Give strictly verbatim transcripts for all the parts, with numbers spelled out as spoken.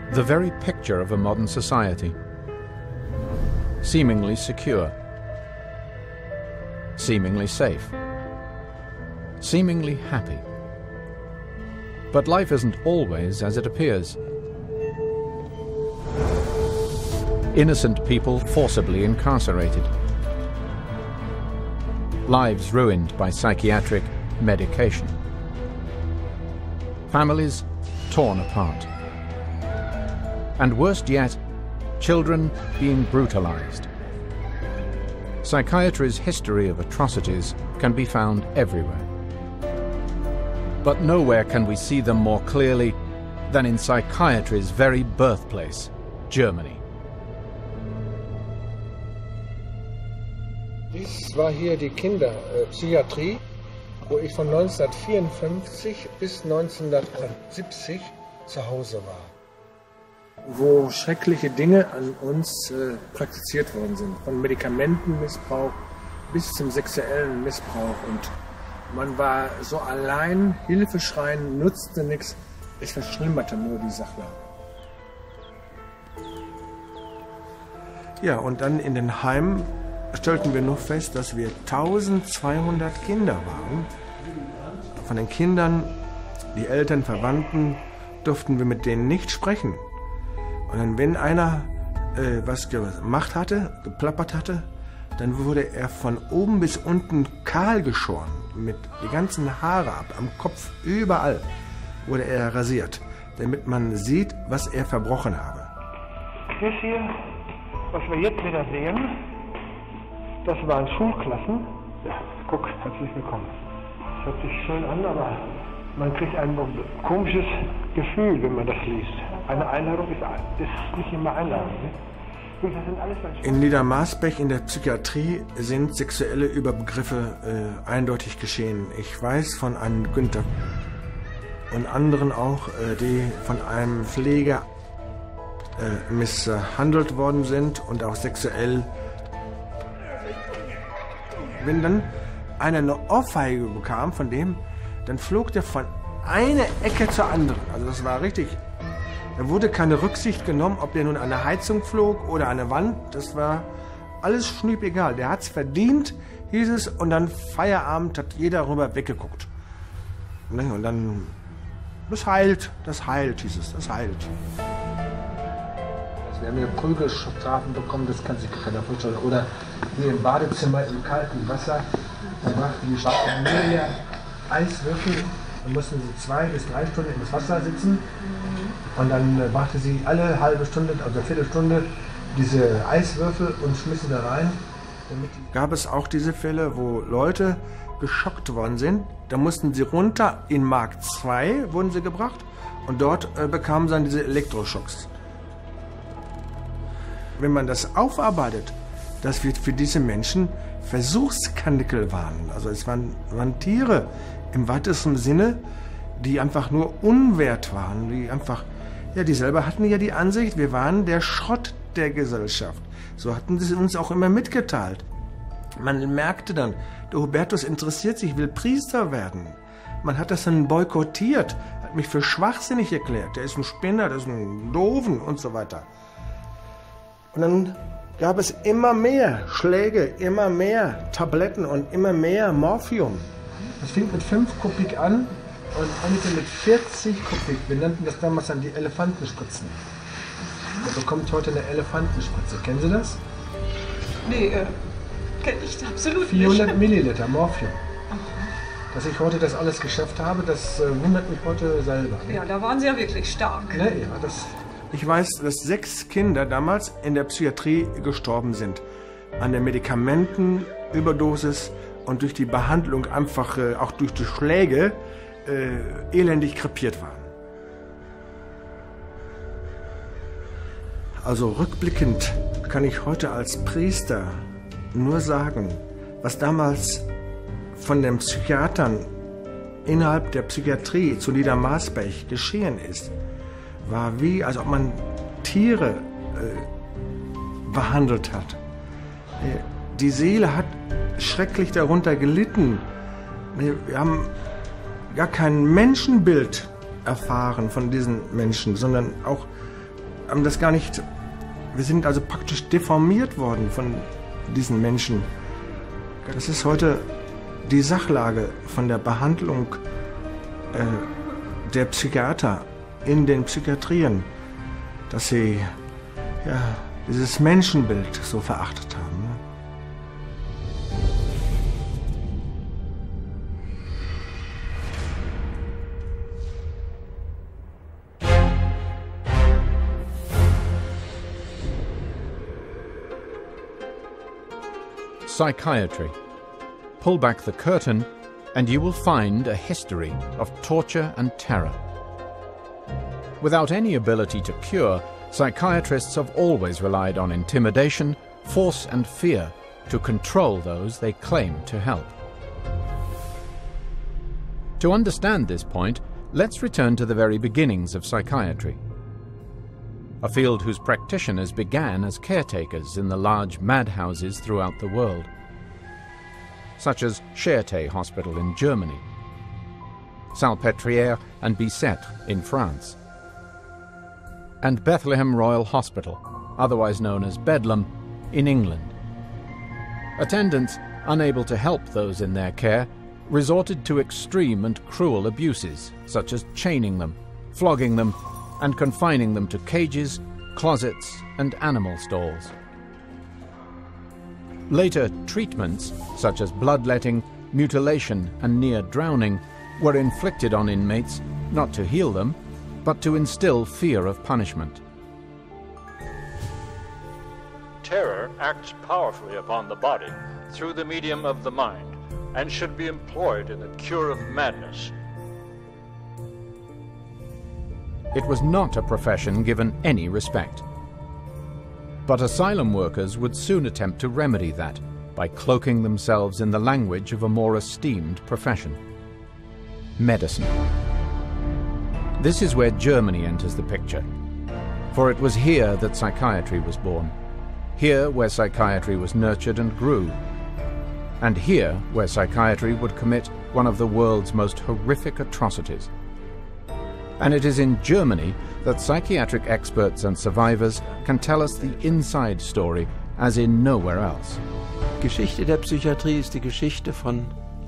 the very picture of a modern society. Seemingly secure, seemingly safe, seemingly happy. But life isn't always as it appears. Innocent people forcibly incarcerated. Lives ruined by psychiatric medication. Families torn apart. And worst yet, children being brutalized. Psychiatry's history of atrocities can be found everywhere. But nowhere can we see them more clearly than in psychiatry's very birthplace, Germany. Dies war hier die Kinderpsychiatrie, wo ich von neunzehnhundertvierundfünfzig bis neunzehnhundertsiebzig zu Hause war. Wo schreckliche Dinge an uns äh, praktiziert worden sind, von Medikamentenmissbrauch bis zum sexuellen Missbrauch. Und man war so allein, Hilfe schreien nutzte nichts, es verschlimmerte nur die Sachlage. Ja, und dann in den Heimen stellten wir noch fest, dass wir eintausendzweihundert Kinder waren. Von den Kindern, die Eltern, Verwandten, durften wir mit denen nicht sprechen. Und dann, wenn einer äh, was gemacht hatte, geplappert hatte, dann wurde er von oben bis unten kahl geschoren, mit die ganzen Haare ab, am Kopf, überall wurde er rasiert, damit man sieht, was er verbrochen habe. Das hier, was wir jetzt wieder sehen, das waren Schulklassen. Ja, guck, herzlich willkommen. Das hört sich schön an, aber man kriegt ein komisches Gefühl, wenn man das liest. Eine Einladung ist, ist nicht immer Einladung. Ne? Das sind alles in Niedermarsbech in der Psychiatrie sind sexuelle Übergriffe äh, eindeutig geschehen. Ich weiß von einem Günther und anderen auch, äh, die von einem Pfleger äh, misshandelt worden sind und auch sexuell. Wenn dann einer eine Ohrfeige bekam von dem, dann flog der von einer Ecke zur anderen. Also das war richtig. Da wurde keine Rücksicht genommen, ob der nun an eine Heizung flog oder an eine Wand. Das war alles schniepegal. Der hat's verdient, hieß es, und dann Feierabend hat jeder rüber weggeguckt. Und dann, das heilt, das heilt, hieß es, das heilt. Wir haben hier Prügelstrafen bekommen, das kann sich keiner vorstellen. Oder hier im Badezimmer im kalten Wasser, da brachte die Familie Eiswürfel, dann mussten sie zwei bis drei Stunden ins Wasser sitzen. Und dann brachte sie alle halbe Stunde, also Viertelstunde, diese Eiswürfel und schmissen da rein. Gab es auch diese Fälle, wo Leute geschockt worden sind. Da mussten sie runter in Mark zwei, wurden sie gebracht. Und dort äh, bekamen sie dann diese Elektroschocks. Wenn man das aufarbeitet, dass wir für diese Menschen Versuchskanickel waren. Also es waren, waren Tiere im weitesten Sinne, die einfach nur unwert waren, die einfach, ja, die selber hatten ja die Ansicht, wir waren der Schrott der Gesellschaft. So hatten sie uns auch immer mitgeteilt. Man merkte dann, der Hubertus interessiert sich, will Priester werden. Man hat das dann boykottiert, hat mich für schwachsinnig erklärt. Der ist ein Spinner, der ist ein Doofen und so weiter. Und dann gab es immer mehr Schläge, immer mehr Tabletten und immer mehr Morphium. Das fing mit fünf Kubik an und endete mit vierzig Kubik. Wir nannten das damals dann die Elefantenspritzen. Man bekommt heute eine Elefantenspritze. Kennen Sie das? Nee, äh, kenne ich absolut nicht. vierhundert Milliliter Morphium. Dass ich heute das alles geschafft habe, das äh, wundert mich heute selber. Ne? Ja, da waren Sie ja wirklich stark. Ne, ja, das ich weiß, dass sechs Kinder damals in der Psychiatrie gestorben sind. An der Medikamentenüberdosis und durch die Behandlung einfach, äh, auch durch die Schläge, äh, elendig krepiert waren. Also rückblickend kann ich heute als Priester nur sagen, was damals von den Psychiatern innerhalb der Psychiatrie zu Niedermarsbech geschehen ist, war wie, als ob man Tiere äh, behandelt hat. Äh, die Seele hat schrecklich darunter gelitten. Wir, wir haben gar kein Menschenbild erfahren von diesen Menschen, sondern auch haben das gar nicht... Wir sind also praktisch deformiert worden von diesen Menschen. Das ist heute die Sachlage von der Behandlung äh, der Psychiater in den Psychiatrien, dass sie ja, dieses Menschenbild so verachtet haben. Psychiatry. Pull back the curtain and you will find a history of torture and terror. Without any ability to cure, psychiatrists have always relied on intimidation, force and fear to control those they claim to help. To understand this point, let's return to the very beginnings of psychiatry. A field whose practitioners began as caretakers in the large madhouses throughout the world, such as Charité Hospital in Germany, Salpêtrière and Bicêtre in France, and Bethlehem Royal Hospital, otherwise known as Bedlam, in England. Attendants, unable to help those in their care, resorted to extreme and cruel abuses, such as chaining them, flogging them, and confining them to cages, closets, and animal stalls. Later, treatments, such as bloodletting, mutilation, and near drowning, were inflicted on inmates not to heal them, but to instill fear of punishment. Terror acts powerfully upon the body through the medium of the mind and should be employed in the cure of madness. It was not a profession given any respect. But asylum workers would soon attempt to remedy that by cloaking themselves in the language of a more esteemed profession: medicine. This is where Germany enters the picture, for it was here that psychiatry was born, here where psychiatry was nurtured and grew, and here where psychiatry would commit one of the world's most horrific atrocities. And it is in Germany that psychiatric experts and survivors can tell us the inside story as in nowhere else. Geschichte der Psychiatrie ist die Geschichte von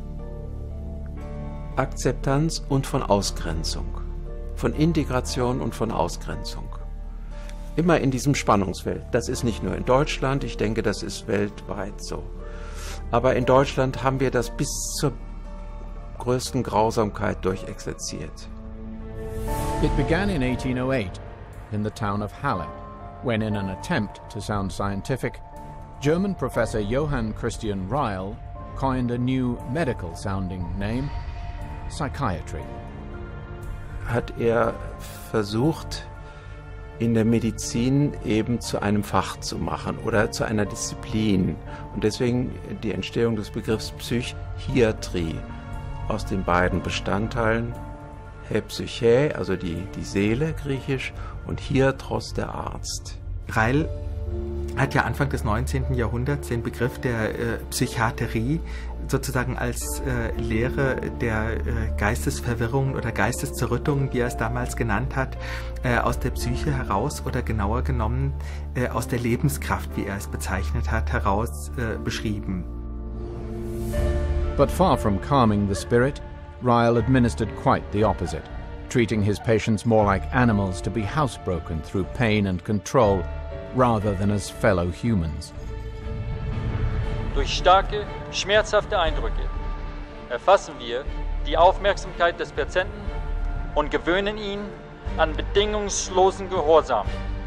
Akzeptanz und von Ausgrenzung, von Integration und von Ausgrenzung. Immer in diesem Spannungsfeld. Das ist nicht nur in Deutschland, ich denke, das ist weltweit so. Aber in Deutschland haben wir das bis zur größten Grausamkeit durchexerziert. It began in eighteen oh eight, in the town of Halle, when in an attempt to sound scientific, German professor Johann Christian Ryle coined a new medical-sounding name, psychiatry. Hat er versucht, in der Medizin eben zu einem Fach zu machen oder zu einer Disziplin. Und deswegen die Entstehung des Begriffs Psychiatrie aus den beiden Bestandteilen Psyche, also die, die Seele, griechisch, und Hiatros, der Arzt. Ryle hat ja Anfang des neunzehnten Jahrhunderts den Begriff der äh, Psychiatrie sozusagen als äh, Lehre der äh, Geistesverwirrungen oder Geisteszerrüttungen, wie er es damals genannt hat, äh, aus der Psyche heraus oder genauer genommen äh, aus der Lebenskraft, wie er es bezeichnet hat, heraus äh, beschrieben. But far from calming the spirit, Ryle administered quite the opposite, treating his patients more like animals to be housebroken through pain and control, rather than as fellow humans. Durch starke, schmerzhafte Eindrücke erfassen wir die Aufmerksamkeit des Patienten und gewöhnen ihn an bedingungslosen Gehorsam.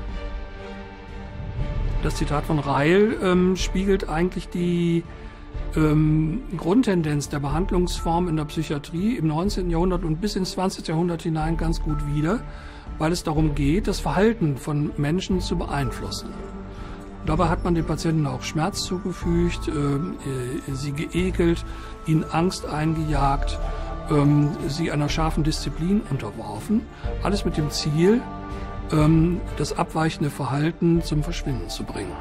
Das Zitat von Ryle ähm, spiegelt eigentlich die ähm, Grundtendenz der Behandlungsform in der Psychiatrie im neunzehnten Jahrhundert und bis ins zwanzigste Jahrhundert hinein ganz gut wider, weil es darum geht, das Verhalten von Menschen zu beeinflussen. Dabei hat man den Patienten auch Schmerz zugefügt, äh, sie geekelt, ihnen Angst eingejagt, ähm, sie einer scharfen Disziplin unterworfen. Alles mit dem Ziel, ähm, das abweichende Verhalten zum Verschwinden zu bringen.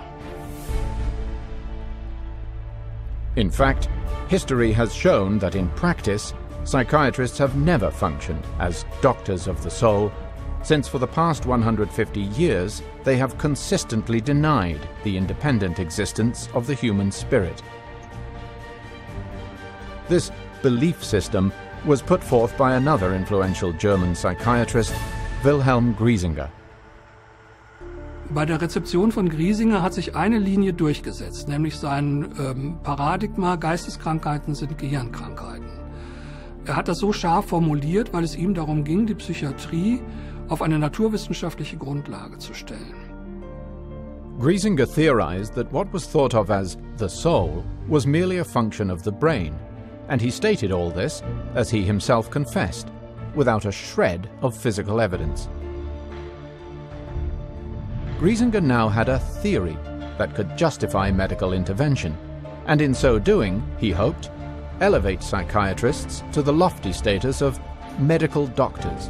In fact, history has shown that in practice, psychiatrists have never functioned as doctors of the soul, since for the past one hundred fifty years they have consistently denied the independent existence of the human spirit. This belief system was put forth by another influential German psychiatrist, Wilhelm Griesinger. Bei der Rezeption von Griesinger hat sich eine Linie durchgesetzt, nämlich sein ähm, Paradigma, Geisteskrankheiten sind Gehirnkrankheiten. Er hat das so scharf formuliert, weil es ihm darum ging, die Psychiatrie auf eine naturwissenschaftliche Grundlage zu stellen. Griesinger theorized that what was thought of as the soul was merely a function of the brain, and he stated all this, as he himself confessed, without a shred of physical evidence. Griesinger now had a theory that could justify medical intervention, and in so doing, he hoped, elevate psychiatrists to the lofty status of medical doctors.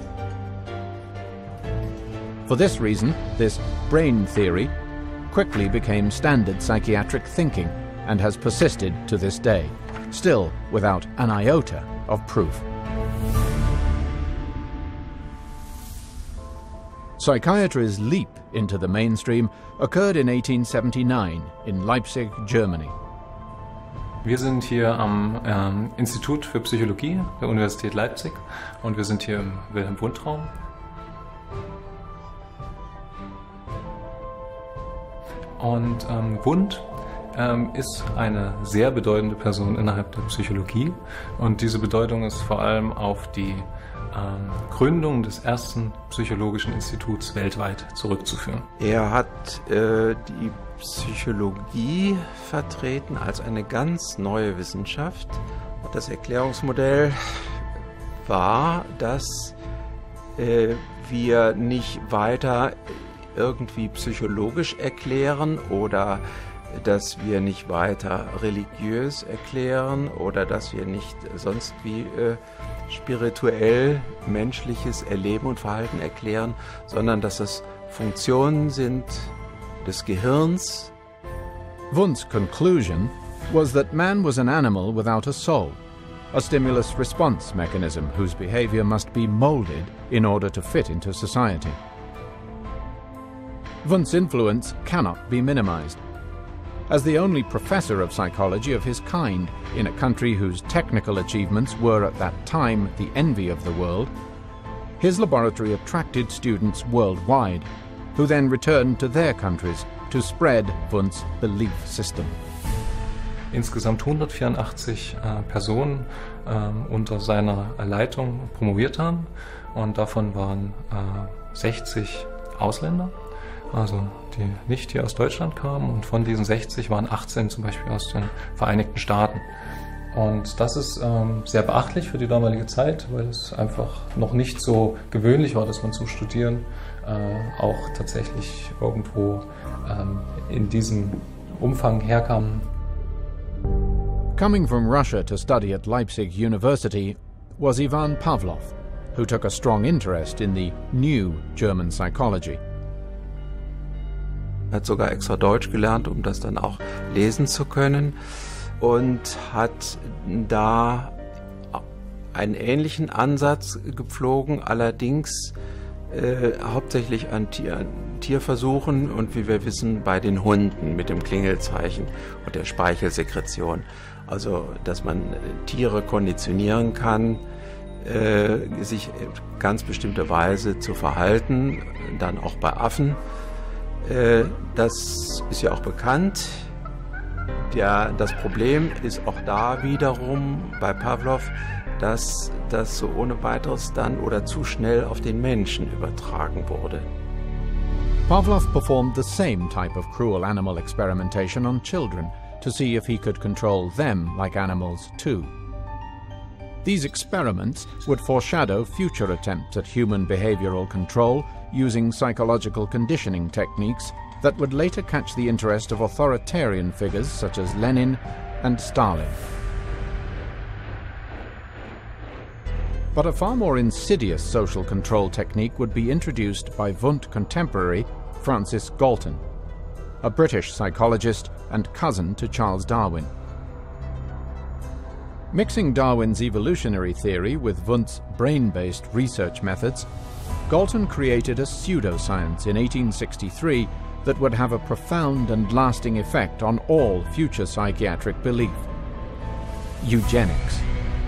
For this reason, this brain theory quickly became standard psychiatric thinking and has persisted to this day, still without an iota of proof. Psychiatry's leap into the mainstream occurred in eighteen seventy-nine in Leipzig, Germany. Wir sind hier am ähm, Institut für Psychologie der Universität Leipzig und wir sind hier im Wilhelm-Wundt-Raum. Und ähm, Wundt ähm, ist eine sehr bedeutende Person innerhalb der Psychologie und diese Bedeutung ist vor allem auf die ähm, Gründung des ersten psychologischen Instituts weltweit zurückzuführen. Er hat äh, die Psychologie vertreten als eine ganz neue Wissenschaft. Das Erklärungsmodell war, dass äh, wir nicht weiter irgendwie psychologisch erklären oder dass wir nicht weiter religiös erklären oder dass wir nicht sonst wie äh, spirituell menschliches Erleben und Verhalten erklären, sondern dass es Funktionen sind des Gehirns. Wundt's conclusion was that man was an animal without a soul, a stimulus-response mechanism whose behavior must be molded in order to fit into society. Wundt's influence cannot be minimized. As the only professor of psychology of his kind in a country whose technical achievements were at that time the envy of the world, his laboratory attracted students worldwide, who then returned to their countries to spread Wundt's belief system. Insgesamt hundertvierundachtzig äh, Personen äh, unter seiner Leitung promoviert haben und davon waren äh, sechzig Ausländer, also die nicht hier aus Deutschland kamen und von diesen sechzig waren achtzehn zum Beispiel aus den Vereinigten Staaten. Und das ist ähm, sehr beachtlich für die damalige Zeit, weil es einfach noch nicht so gewöhnlich war, dass man zum Studieren äh, auch tatsächlich irgendwo ähm, in diesem Umfang herkam. Coming from Russia to study at Leipzig University was Ivan Pavlov, who took a strong interest in the new German psychology. Er hat sogar extra Deutsch gelernt, um das dann auch lesen zu können und hat da einen ähnlichen Ansatz gepflogen, allerdings äh, hauptsächlich an Tier, Tierversuchen und wie wir wissen bei den Hunden mit dem Klingelzeichen und der Speichelsekretion. Also dass man Tiere konditionieren kann, äh, sich ganz bestimmte Weise zu verhalten, dann auch bei Affen. Das ist ja auch bekannt. Ja, das Problem ist auch da wiederum bei Pavlov, dass das so ohne weiteres dann oder zu schnell auf den Menschen übertragen wurde. Pavlov performed the same type of cruel animal experimentation on children to see if he could control them like animals too. These experiments would foreshadow future attempts at human behavioral control using psychological conditioning techniques that would later catch the interest of authoritarian figures such as Lenin and Stalin. But a far more insidious social control technique would be introduced by Wundt contemporary Francis Galton, a British psychologist and cousin to Charles Darwin. Mixing Darwin's evolutionary theory with Wundt's brain-based research methods, Galton created a pseudoscience in eighteen sixty-three that would have a profound and lasting effect on all future psychiatric belief: eugenics.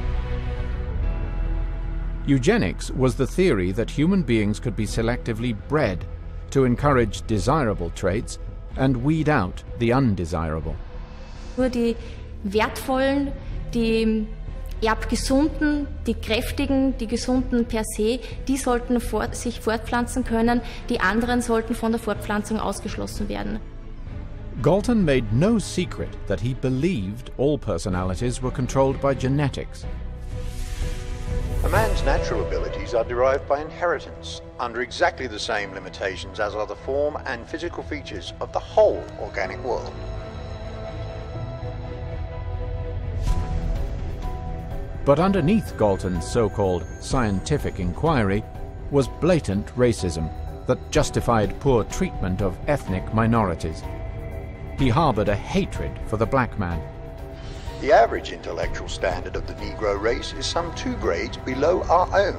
Eugenics was the theory that human beings could be selectively bred to encourage desirable traits and weed out the undesirable. Nur die wertvollen, die erbgesunden, die kräftigen, die gesunden per se, die sollten fort, sich fortpflanzen können, die anderen sollten von der Fortpflanzung ausgeschlossen werden. Galton made no secret that he believed all personalities were controlled by genetics. A man's natural abilities are derived by inheritance, under exactly the same limitations as are the form and physical features of the whole organic world. But underneath Galton's so-called scientific inquiry was blatant racism that justified poor treatment of ethnic minorities. He harbored a hatred for the black man. The average intellectual standard of the Negro race is some two grades below our own.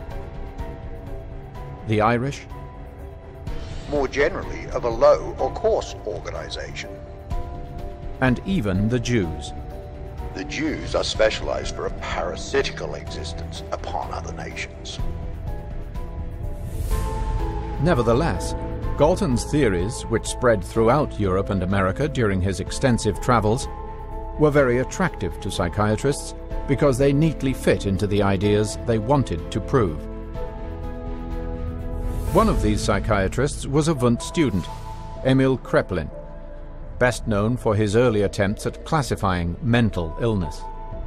The Irish? More generally, of a low or coarse organization. And even the Jews. The Jews are specialized for a parasitical existence upon other nations. Nevertheless, Galton's theories, which spread throughout Europe and America during his extensive travels, were very attractive to psychiatrists because they neatly fit into the ideas they wanted to prove. One of these psychiatrists was a Wundt student, Emil Kraepelin, best known for his early attempts at classifying mental illness.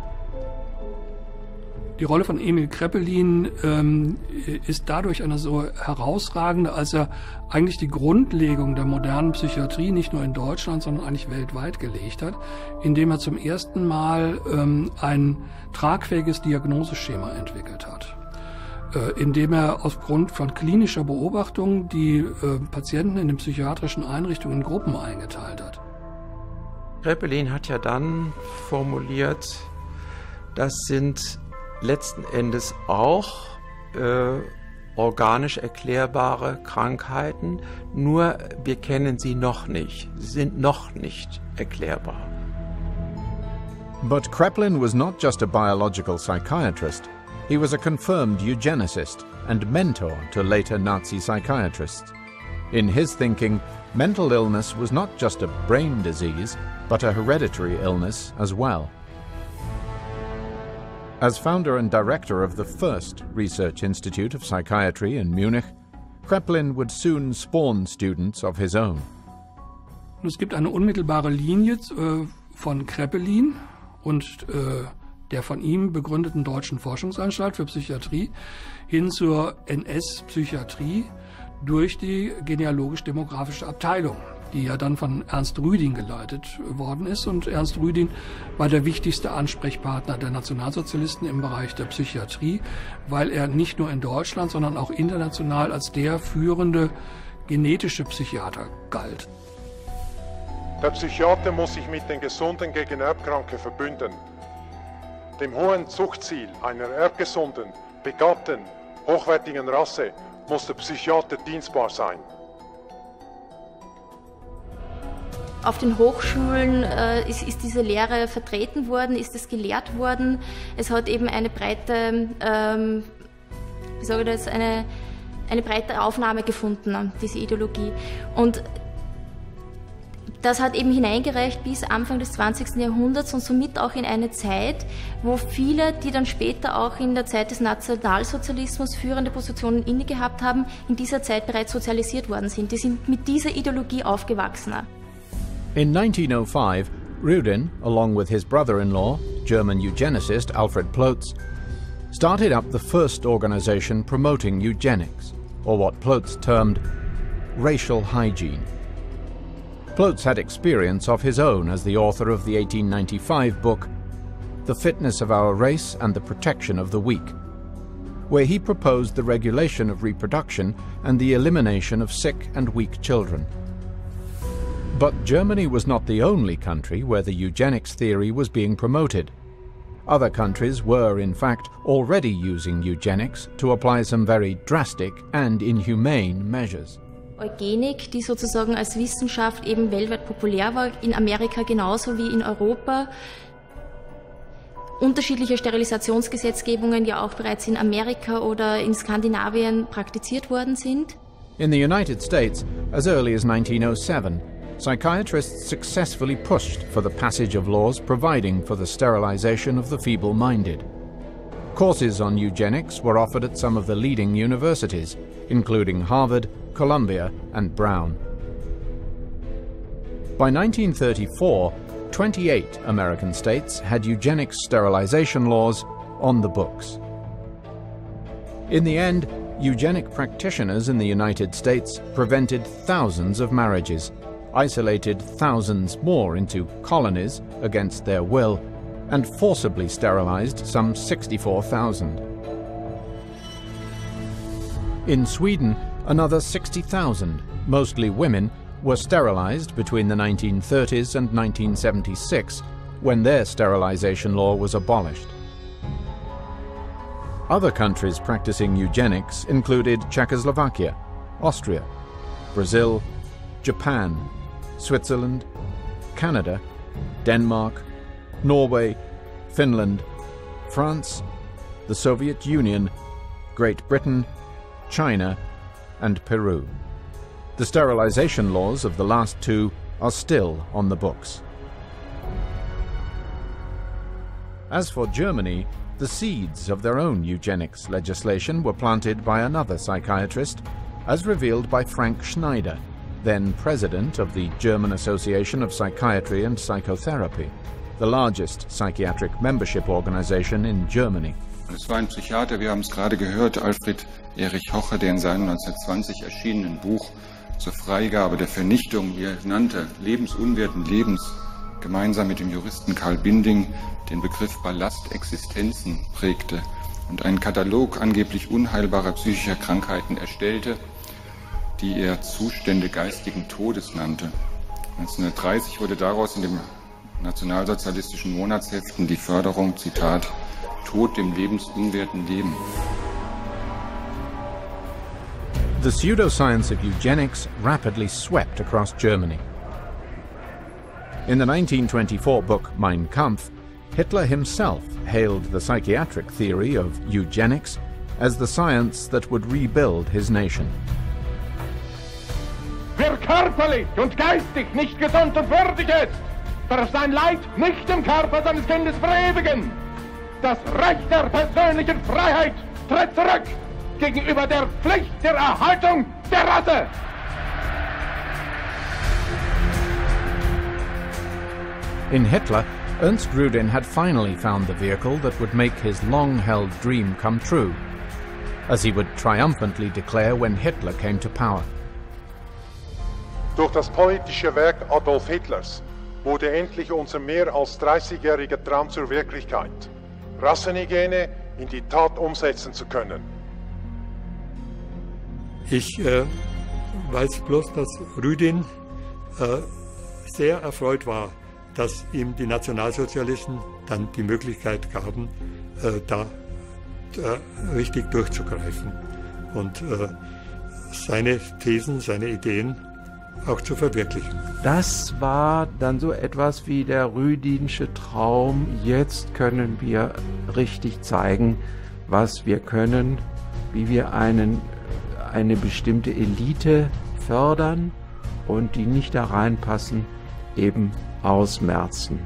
Die Rolle von Emil Kraepelin ähm, ist dadurch eine so herausragende, als er eigentlich die Grundlegung der modernen Psychiatrie nicht nur in Deutschland, sondern eigentlich weltweit gelegt hat, indem er zum ersten Mal ähm, ein tragfähiges Diagnoseschema entwickelt hat, äh, indem er aufgrund von klinischer Beobachtung die äh, Patienten in den psychiatrischen Einrichtungen in Gruppen eingeteilt hat. Kraepelin hat ja dann formuliert, das sind letzten Endes auch äh, organisch erklärbare Krankheiten, nur wir kennen sie noch nicht. Sie sind noch nicht erklärbar. But Kraepelin was not just a biological psychiatrist. He was a confirmed eugenicist and mentor to later Nazi psychiatrists. In his thinking, mental illness was not just a brain disease, but a hereditary illness as well. As founder and director of the first Research Institute of Psychiatry in Munich, Kraepelin would soon spawn students of his own. Es gibt eine unmittelbare Linie äh, von Kraepelin und äh, der von ihm begründeten Deutschen Forschungsanstalt für Psychiatrie hin zur N S-Psychiatrie durch die genealogisch-demografische Abteilung, die ja dann von Ernst Rüdin geleitet worden ist. Und Ernst Rüdin war der wichtigste Ansprechpartner der Nationalsozialisten im Bereich der Psychiatrie, weil er nicht nur in Deutschland, sondern auch international als der führende genetische Psychiater galt. Der Psychiater muss sich mit den Gesunden gegen Erbkranke verbünden. Dem hohen Zuchtziel einer erbgesunden, begabten, hochwertigen Rasse muss der Psychiater dienstbar sein. Auf den Hochschulen äh, ist, ist diese Lehre vertreten worden, ist es gelehrt worden. Es hat eben eine breite, ähm, wie sage ich das, eine, eine breite Aufnahme gefunden, diese Ideologie. Und das hat eben hineingereicht bis Anfang des zwanzigsten Jahrhunderts und somit auch in eine Zeit, wo viele, die dann später auch in der Zeit des Nationalsozialismus führende Positionen inne gehabt haben, in dieser Zeit bereits sozialisiert worden sind. Die sind mit dieser Ideologie aufgewachsen. In nineteen oh five, Rudin, along with his brother-in-law, German eugenicist Alfred Plotz, started up the first organization promoting eugenics, or what Plotz termed racial hygiene. Plotz had experience of his own as the author of the eighteen ninety-five book, The Fitness of Our Race and the Protection of the Weak, where he proposed the regulation of reproduction and the elimination of sick and weak children. But Germany was not the only country where the eugenics theory was being promoted. Other countries were, in fact, already using eugenics to apply some very drastic and inhumane measures. Eugenik, die sozusagen als Wissenschaft eben weltweit populär war, in Amerika genauso wie in Europa. Unterschiedliche Sterilisationsgesetzgebungen ja auch bereits in Amerika oder in Skandinavien praktiziert worden sind. In the United States, as early as nineteen oh seven, psychiatrists successfully pushed for the passage of laws providing for the sterilization of the feeble-minded. Courses on eugenics were offered at some of the leading universities, including Harvard, Columbia, and Brown. By nineteen thirty-four, twenty-eight American states had eugenics sterilization laws on the books. In the end, eugenic practitioners in the United States prevented thousands of marriages, isolated thousands more into colonies against their will, and forcibly sterilized some sixty-four thousand. In Sweden, another sixty thousand, mostly women, were sterilized between the nineteen thirties and nineteen seventy-six, when their sterilization law was abolished. Other countries practicing eugenics included Czechoslovakia, Austria, Brazil, Japan, Switzerland, Canada, Denmark, Norway, Finland, France, the Soviet Union, Great Britain, China, and Peru. The sterilization laws of the last two are still on the books. As for Germany, the seeds of their own eugenics legislation were planted by another psychiatrist, as revealed by Frank Schneider, then president of the German Association of Psychiatry and Psychotherapy, the largest psychiatric membership organization in Germany. Es war ein Psychiater, wir haben es gerade gehört, Alfred Erich Hoche, der in seinem neunzehnhundertzwanzig erschienenen Buch zur Freigabe der Vernichtung, wie er nannte, lebensunwerten Lebens, gemeinsam mit dem Juristen Karl Binding den Begriff Ballastexistenzen prägte und einen Katalog angeblich unheilbarer psychischer Krankheiten erstellte, die er Zustände geistigen Todes nannte. neunzehnhundertdreißig wurde daraus in dem nationalsozialistischen Monatsheften die Förderung, Zitat, Tod dem lebensunwerten Leben. The pseudoscience of eugenics rapidly swept across Germany. In the nineteen twenty-four book Mein Kampf, Hitler himself hailed the psychiatric theory of eugenics as the science that would rebuild his nation. Wer körperlich und geistig nicht gesund und würdig ist, darf sein Leid nicht im Körper seines Kindes verewigen. Das Recht der persönlichen Freiheit tritt zurück gegenüber der Pflicht der Erhaltung der Rasse. In Hitler, Ernst Rudin had finally found the vehicle that would make his long-held dream come true, as he would triumphantly declare when Hitler came to power. Durch das politische Werk Adolf Hitlers wurde endlich unser mehr als dreißigjähriger Traum zur Wirklichkeit, Rassenhygiene in die Tat umsetzen zu können. Ich äh, weiß bloß, dass Rudin äh, sehr erfreut war, dass ihm die Nationalsozialisten dann die Möglichkeit gaben, äh, da äh, richtig durchzugreifen und äh, seine Thesen, seine Ideen auch zu verwirklichen. Das war dann so etwas wie der Rüdinsche Traum. Jetzt können wir richtig zeigen, was wir können, wie wir einen, eine bestimmte Elite fördern und die nicht da reinpassen, eben ausmerzen.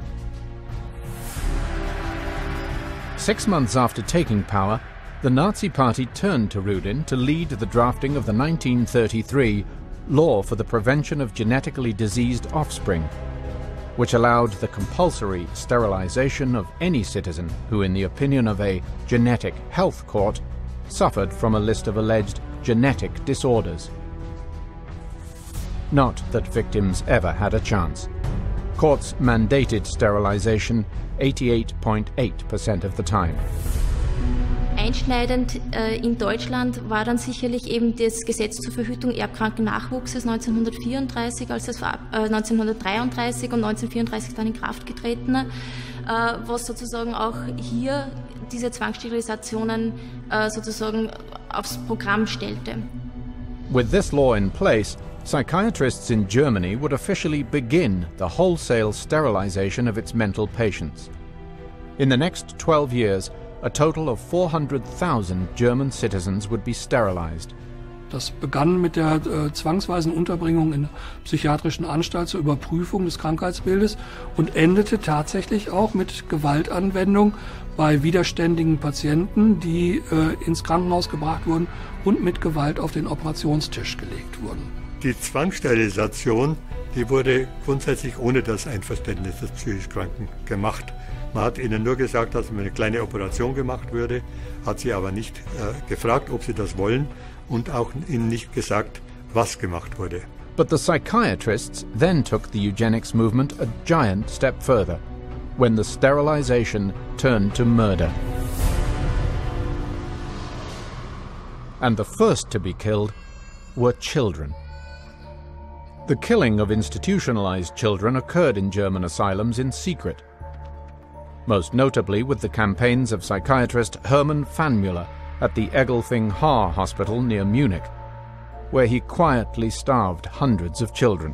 Six months after taking power, the Nazi Party turned to Rudin to lead the drafting of the nineteen thirty-three Law for the Prevention of Genetically Diseased Offspring, which allowed the compulsory sterilization of any citizen who, in the opinion of a genetic health court, suffered from a list of alleged genetic disorders. Not that victims ever had a chance. Courts mandated sterilization eighty-eight point eight percent of the time. Einschneidend äh, in Deutschland war dann sicherlich eben das Gesetz zur Verhütung erbkranken Nachwuchses neunzehnhundertvierunddreißig, als es äh, neunzehnhundertdreiunddreißig und neunzehnhundertvierunddreißig dann in Kraft getreten. äh, was sozusagen auch hier diese Zwangssterilisationen äh, sozusagen aufs Programm stellte. With this law in place, psychiatrists in Germany would officially begin the wholesale sterilization of its mental patients. In the next twelve years, a total of four hundred thousand German citizens would be sterilized. Das begann mit der äh, zwangsweisen Unterbringung in psychiatrischen Anstalt zur Überprüfung des Krankheitsbildes und endete tatsächlich auch mit Gewaltanwendung bei widerständigen Patienten, die äh, ins Krankenhaus gebracht wurden und mit Gewalt auf den Operationstisch gelegt wurden. Die Zwangssterilisation, die wurde grundsätzlich ohne das Einverständnis des psychisch Kranken gemacht. Man hat ihnen nur gesagt, dass eine kleine Operation gemacht würde, hat sie aber nicht äh, gefragt, ob sie das wollen und auch ihnen nicht gesagt, was gemacht wurde. But the psychiatrists then took the eugenics movement a giant step further, when the sterilization turned to murder. And the first to be killed were children. The killing of institutionalized children occurred in German asylums in secret, most notably with the campaigns of psychiatrist Hermann Pfannmüller at the Egelfing-Haar hospital near Munich, where he quietly starved hundreds of children.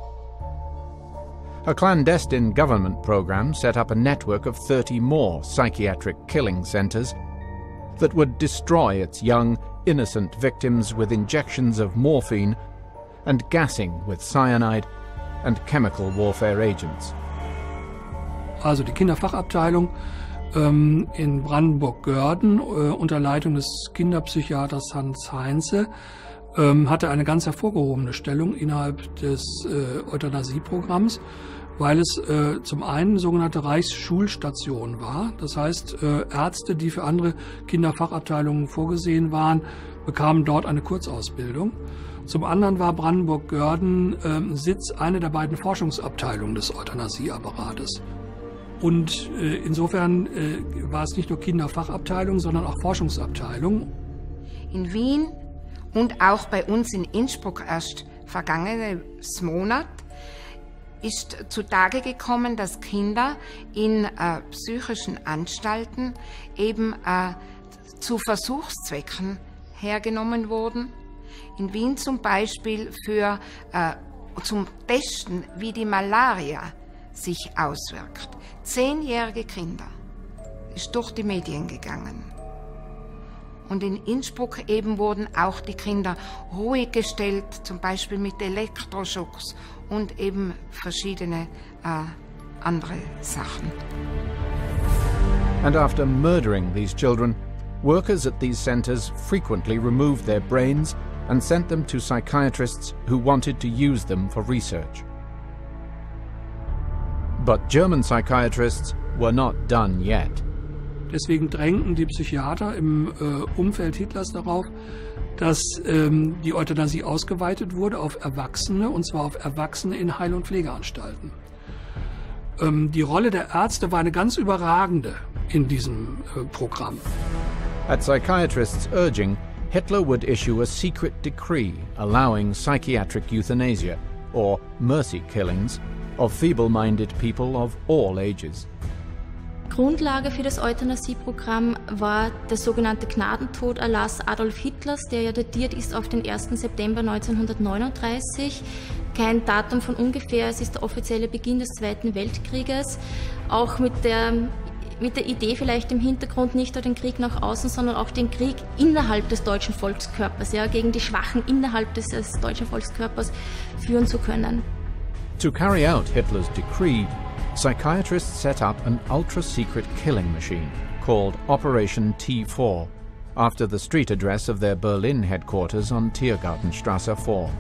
A clandestine government program set up a network of thirty more psychiatric killing centers that would destroy its young, innocent victims with injections of morphine and gassing with cyanide and chemical warfare agents. Also die Kinderfachabteilung ähm, in Brandenburg-Görden äh, unter Leitung des Kinderpsychiaters Hans Heinze ähm, hatte eine ganz hervorgehobene Stellung innerhalb des äh, Euthanasieprogramms, weil es äh, zum einen sogenannte Reichsschulstation war. Das heißt, äh, Ärzte, die für andere Kinderfachabteilungen vorgesehen waren, bekamen dort eine Kurzausbildung. Zum anderen war Brandenburg-Görden äh, Sitz einer der beiden Forschungsabteilungen des Euthanasieapparates. Und äh, insofern äh, war es nicht nur Kinderfachabteilung, sondern auch Forschungsabteilung. In Wien und auch bei uns in Innsbruck erst vergangenes Monat ist zutage gekommen, dass Kinder in äh, psychischen Anstalten eben äh, zu Versuchszwecken hergenommen wurden. In Wien zum Beispiel für, äh, zum Testen, wie die Malaria sich auswirkt. Zehnjährige Kinder ist durch die Medien gegangen. Und in Innsbruck eben wurden auch die Kinder ruhig gestellt, zum Beispiel mit Elektroschocks und eben verschiedene äh, andere Sachen. And after murdering these children, workers at these centers frequently removed their brains and sent them to psychiatrists who wanted to use them for research. But German psychiatrists were not done yet. Deswegen drängten die Psychiater im äh, Umfeld Hitlers darauf, dass ähm, die Euthanasie ausgeweitet wurde auf Erwachsene, und zwar auf Erwachsene in Heil- und Pflegeanstalten. Ähm, die Rolle der Ärzte war eine ganz überragende in diesem äh, Programm. At psychiatrists' urging, Hitler would issue a secret decree allowing psychiatric euthanasia, or mercy killings, of feeble-minded people of all ages. Grundlage für das Euthanasieprogramm war der sogenannte Gnadentoderlass Adolf Hitlers, der ja datiert ist auf den ersten September neunzehnhundertneununddreißig. Kein Datum von ungefähr, es ist der offizielle Beginn des Zweiten Weltkrieges. Auch mit der, mit der Idee vielleicht im Hintergrund nicht nur den Krieg nach außen, sondern auch den Krieg innerhalb des deutschen Volkskörpers, ja, gegen die Schwachen innerhalb des, des deutschen Volkskörpers führen zu können. To carry out Hitler's decree, psychiatrists set up an ultra-secret killing machine called Operation T four, after the street address of their Berlin headquarters on Tiergartenstraße four.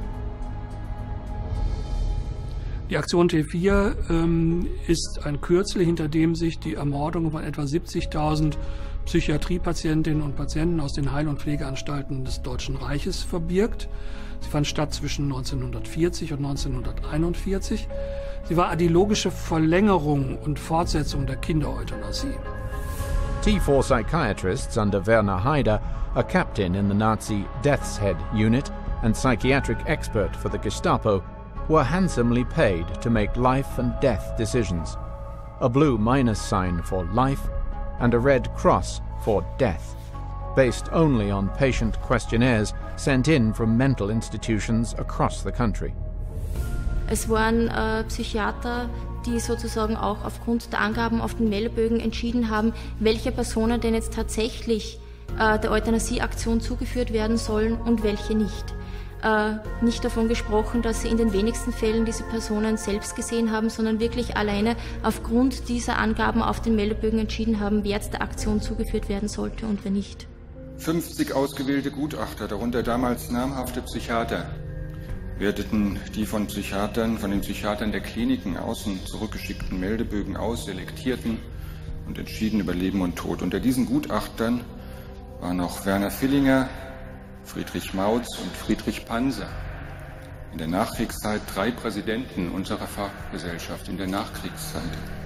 Die Aktion T vier ähm, ist ein Kürzel, hinter dem sich die Ermordung von etwa siebzigtausend Psychiatriepatientinnen und Patienten aus den Heil- und Pflegeanstalten des Deutschen Reiches verbirgt. Sie fand statt zwischen neunzehnhundertvierzig und neunzehnhunderteinundvierzig. Sie war die logische Verlängerung und Fortsetzung der Kindereuthanasie. T four psychiatrists under Werner Haider, a captain in the Nazi Death's Head unit and psychiatric expert for the Gestapo, were handsomely paid to make life and death decisions. a blue minus sign for life, and a red cross for death, based only on patient questionnaires sent in from mental institutions across the country. Es waren äh, Psychiater, die sozusagen auch aufgrund der Angaben auf den Meldebögen entschieden haben, welche Personen denn jetzt tatsächlich äh, der Euthanasieaktion zugeführt werden sollen und welche nicht. Äh, nicht davon gesprochen, dass sie in den wenigsten Fällen diese Personen selbst gesehen haben, sondern wirklich alleine aufgrund dieser Angaben auf den Meldebögen entschieden haben, wer jetzt der Aktion zugeführt werden sollte und wer nicht. fünfzig ausgewählte Gutachter, darunter damals namhafte Psychiater, werteten die von Psychiatern, von den Psychiatern der Kliniken außen zurückgeschickten Meldebögen aus, selektierten und entschieden über Leben und Tod. Unter diesen Gutachtern waren auch Werner Villinger, Friedrich Mautz und Friedrich Panser. In der Nachkriegszeit drei Präsidenten unserer Fachgesellschaft in der Nachkriegszeit.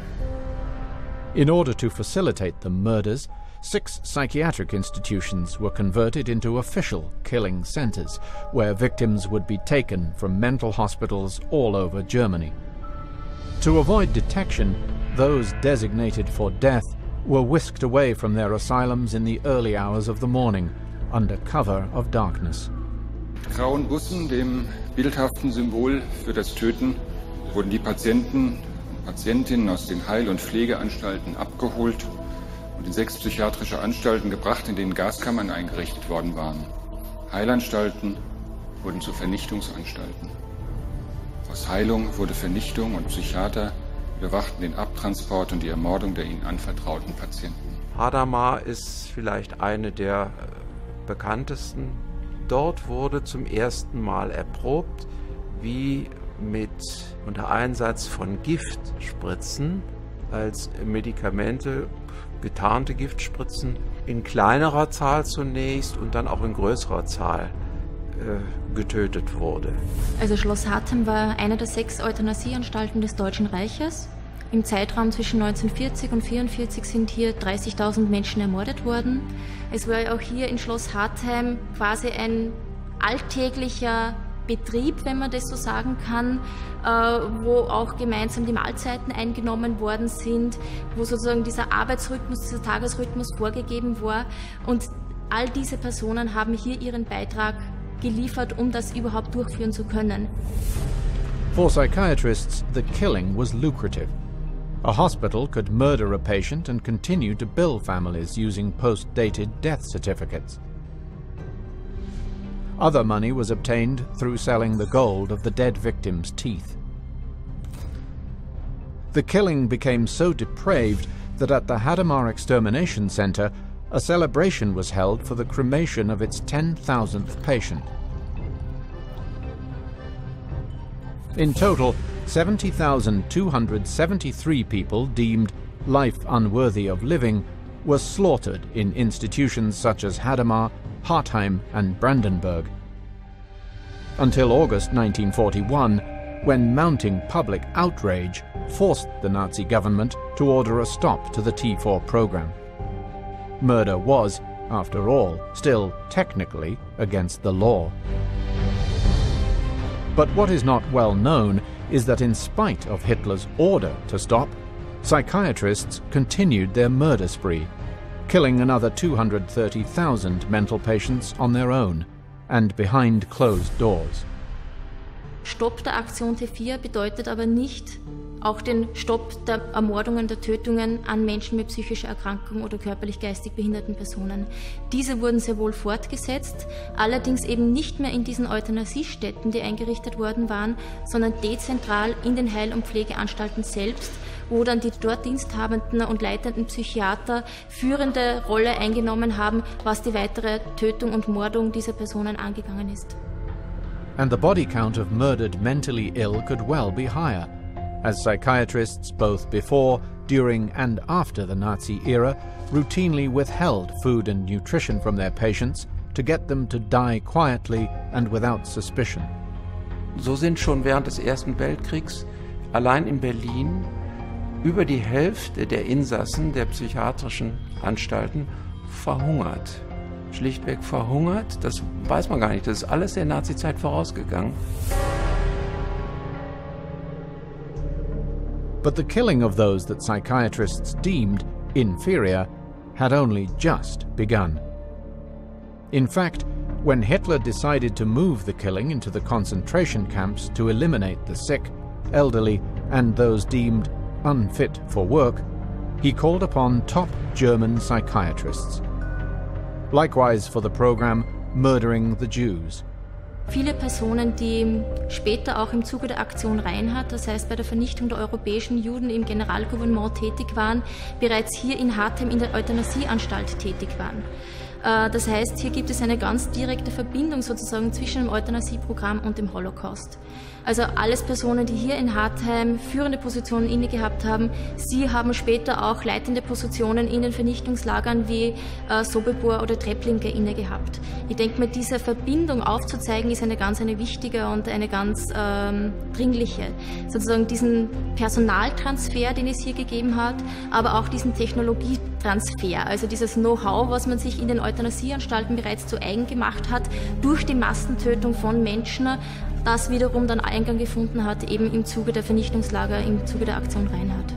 In order to facilitate the murders, six psychiatric institutions were converted into official killing centers, where victims would be taken from mental hospitals all over Germany. To avoid detection, those designated for death were whisked away from their asylums in the early hours of the morning, under cover of darkness. Grauen Bussen, dem bildhaften Symbol für das Töten, wurden die Patienten und Patientinnen aus den Heil- und Pflegeanstalten abgeholt und in sechs psychiatrische Anstalten gebracht, in denen Gaskammern eingerichtet worden waren. Heilanstalten wurden zu Vernichtungsanstalten. Aus Heilung wurde Vernichtung und Psychiater überwachten den Abtransport und die Ermordung der ihnen anvertrauten Patienten. Hadamar ist vielleicht eine der bekanntesten. Dort wurde zum ersten Mal erprobt, wie mit unter Einsatz von Giftspritzen als Medikamente, getarnte Giftspritzen, in kleinerer Zahl zunächst und dann auch in größerer Zahl äh, getötet wurde. Also Schloss Hartheim war eine der sechs Euthanasieanstalten des Deutschen Reiches. Im Zeitraum zwischen neunzehnhundertvierzig und neunzehnhundertvierundvierzig sind hier dreißigtausend Menschen ermordet worden. Es war ja auch hier in Schloss Hartheim quasi ein alltäglicher Betrieb, wenn man das so sagen kann, äh, wo auch gemeinsam die Mahlzeiten eingenommen worden sind, wo sozusagen dieser Arbeitsrhythmus, dieser Tagesrhythmus vorgegeben war. Und all diese Personen haben hier ihren Beitrag geliefert, um das überhaupt durchführen zu können. For psychiatrists, the killing was lucrative. A hospital could murder a patient and continue to bill families using post-dated death certificates. Other money was obtained through selling the gold of the dead victim's teeth. The killing became so depraved that at the Hadamar Extermination Center, a celebration was held for the cremation of its ten thousandth patient. In total, seventy thousand two hundred seventy-three people deemed life unworthy of living were slaughtered in institutions such as Hadamar, Hartheim and Brandenburg. Until August nineteen forty-one, when mounting public outrage forced the Nazi government to order a stop to the T four program. Murder was, after all, still technically against the law. But what is not well known is that in spite of Hitler's order to stop, psychiatrists continued their murder spree, killing another two hundred thirty thousand mental patients on their own and behind closed doors. Stopp der Aktion T vier bedeutet aber nicht auch den Stopp der Ermordungen, der Tötungen an Menschen mit psychischer Erkrankung oder körperlich-geistig behinderten Personen. Diese wurden sehr wohl fortgesetzt, allerdings eben nicht mehr in diesen Euthanasiestätten, die eingerichtet worden waren, sondern dezentral in den Heil- und Pflegeanstalten selbst, wo dann die dort diensthabenden und leitenden Psychiater führende Rolle eingenommen haben, was die weitere Tötung und Mordung dieser Personen angegangen ist. And the body count of murdered mentally ill could well be higher, as psychiatrists both before, during and after the Nazi era routinely withheld food and nutrition from their patients to get them to die quietly and without suspicion. So sind schon während des Ersten Weltkriegs allein in Berlin über die Hälfte der Insassen der psychiatrischen Anstalten verhungert. Schlichtweg verhungert, das weiß man gar nicht, das ist alles der Nazizeit vorausgegangen. But the killing of those that psychiatrists deemed inferior had only just begun. In fact, when Hitler decided to move the killing into the concentration camps to eliminate the sick, elderly, and those deemed unfit for work, he called upon top German psychiatrists. Likewise for the program Murdering the Jews. Viele Personen, die später auch im Zuge der Aktion Reinhardt, das heißt bei der Vernichtung der europäischen Juden im Generalgouvernement tätig waren, bereits hier in Hartheim in der Euthanasieanstalt tätig waren. Das heißt, hier gibt es eine ganz direkte Verbindung sozusagen zwischen dem Euthanasieprogramm und dem Holocaust. Also alles Personen, die hier in Hartheim führende Positionen inne gehabt haben, sie haben später auch leitende Positionen in den Vernichtungslagern wie äh, Sobibor oder Treblinka inne gehabt. Ich denke mir, diese Verbindung aufzuzeigen, ist eine ganz eine wichtige und eine ganz ähm, dringliche. Sozusagen diesen Personaltransfer, den es hier gegeben hat, aber auch diesen Technologietransfer, also dieses Know-how, was man sich in den Euthanasieanstalten bereits zu eigen gemacht hat, durch die Massentötung von Menschen, das wiederum dann Eingang gefunden hat, eben im Zuge der Vernichtungslager, im Zuge der Aktion Reinhardt.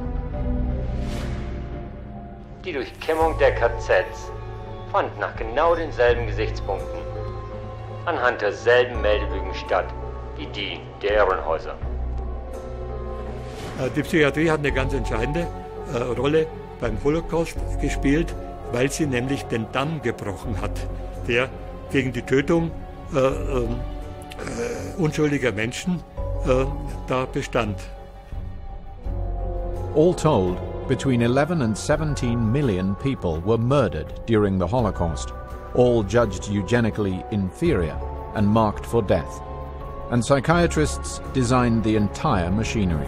Die Durchkämmung der K Zs fand nach genau denselben Gesichtspunkten anhand derselben Meldebögen statt wie die der Irrenhäuser. Die Psychiatrie hat eine ganz entscheidende äh, Rolle beim Holocaust gespielt, weil sie nämlich den Damm gebrochen hat, der gegen die Tötung äh, äh, Uh, unschuldiger Menschen uh, da bestand. All told, between eleven and seventeen million people were murdered during the Holocaust, all judged eugenically inferior and marked for death. And psychiatrists designed the entire machinery.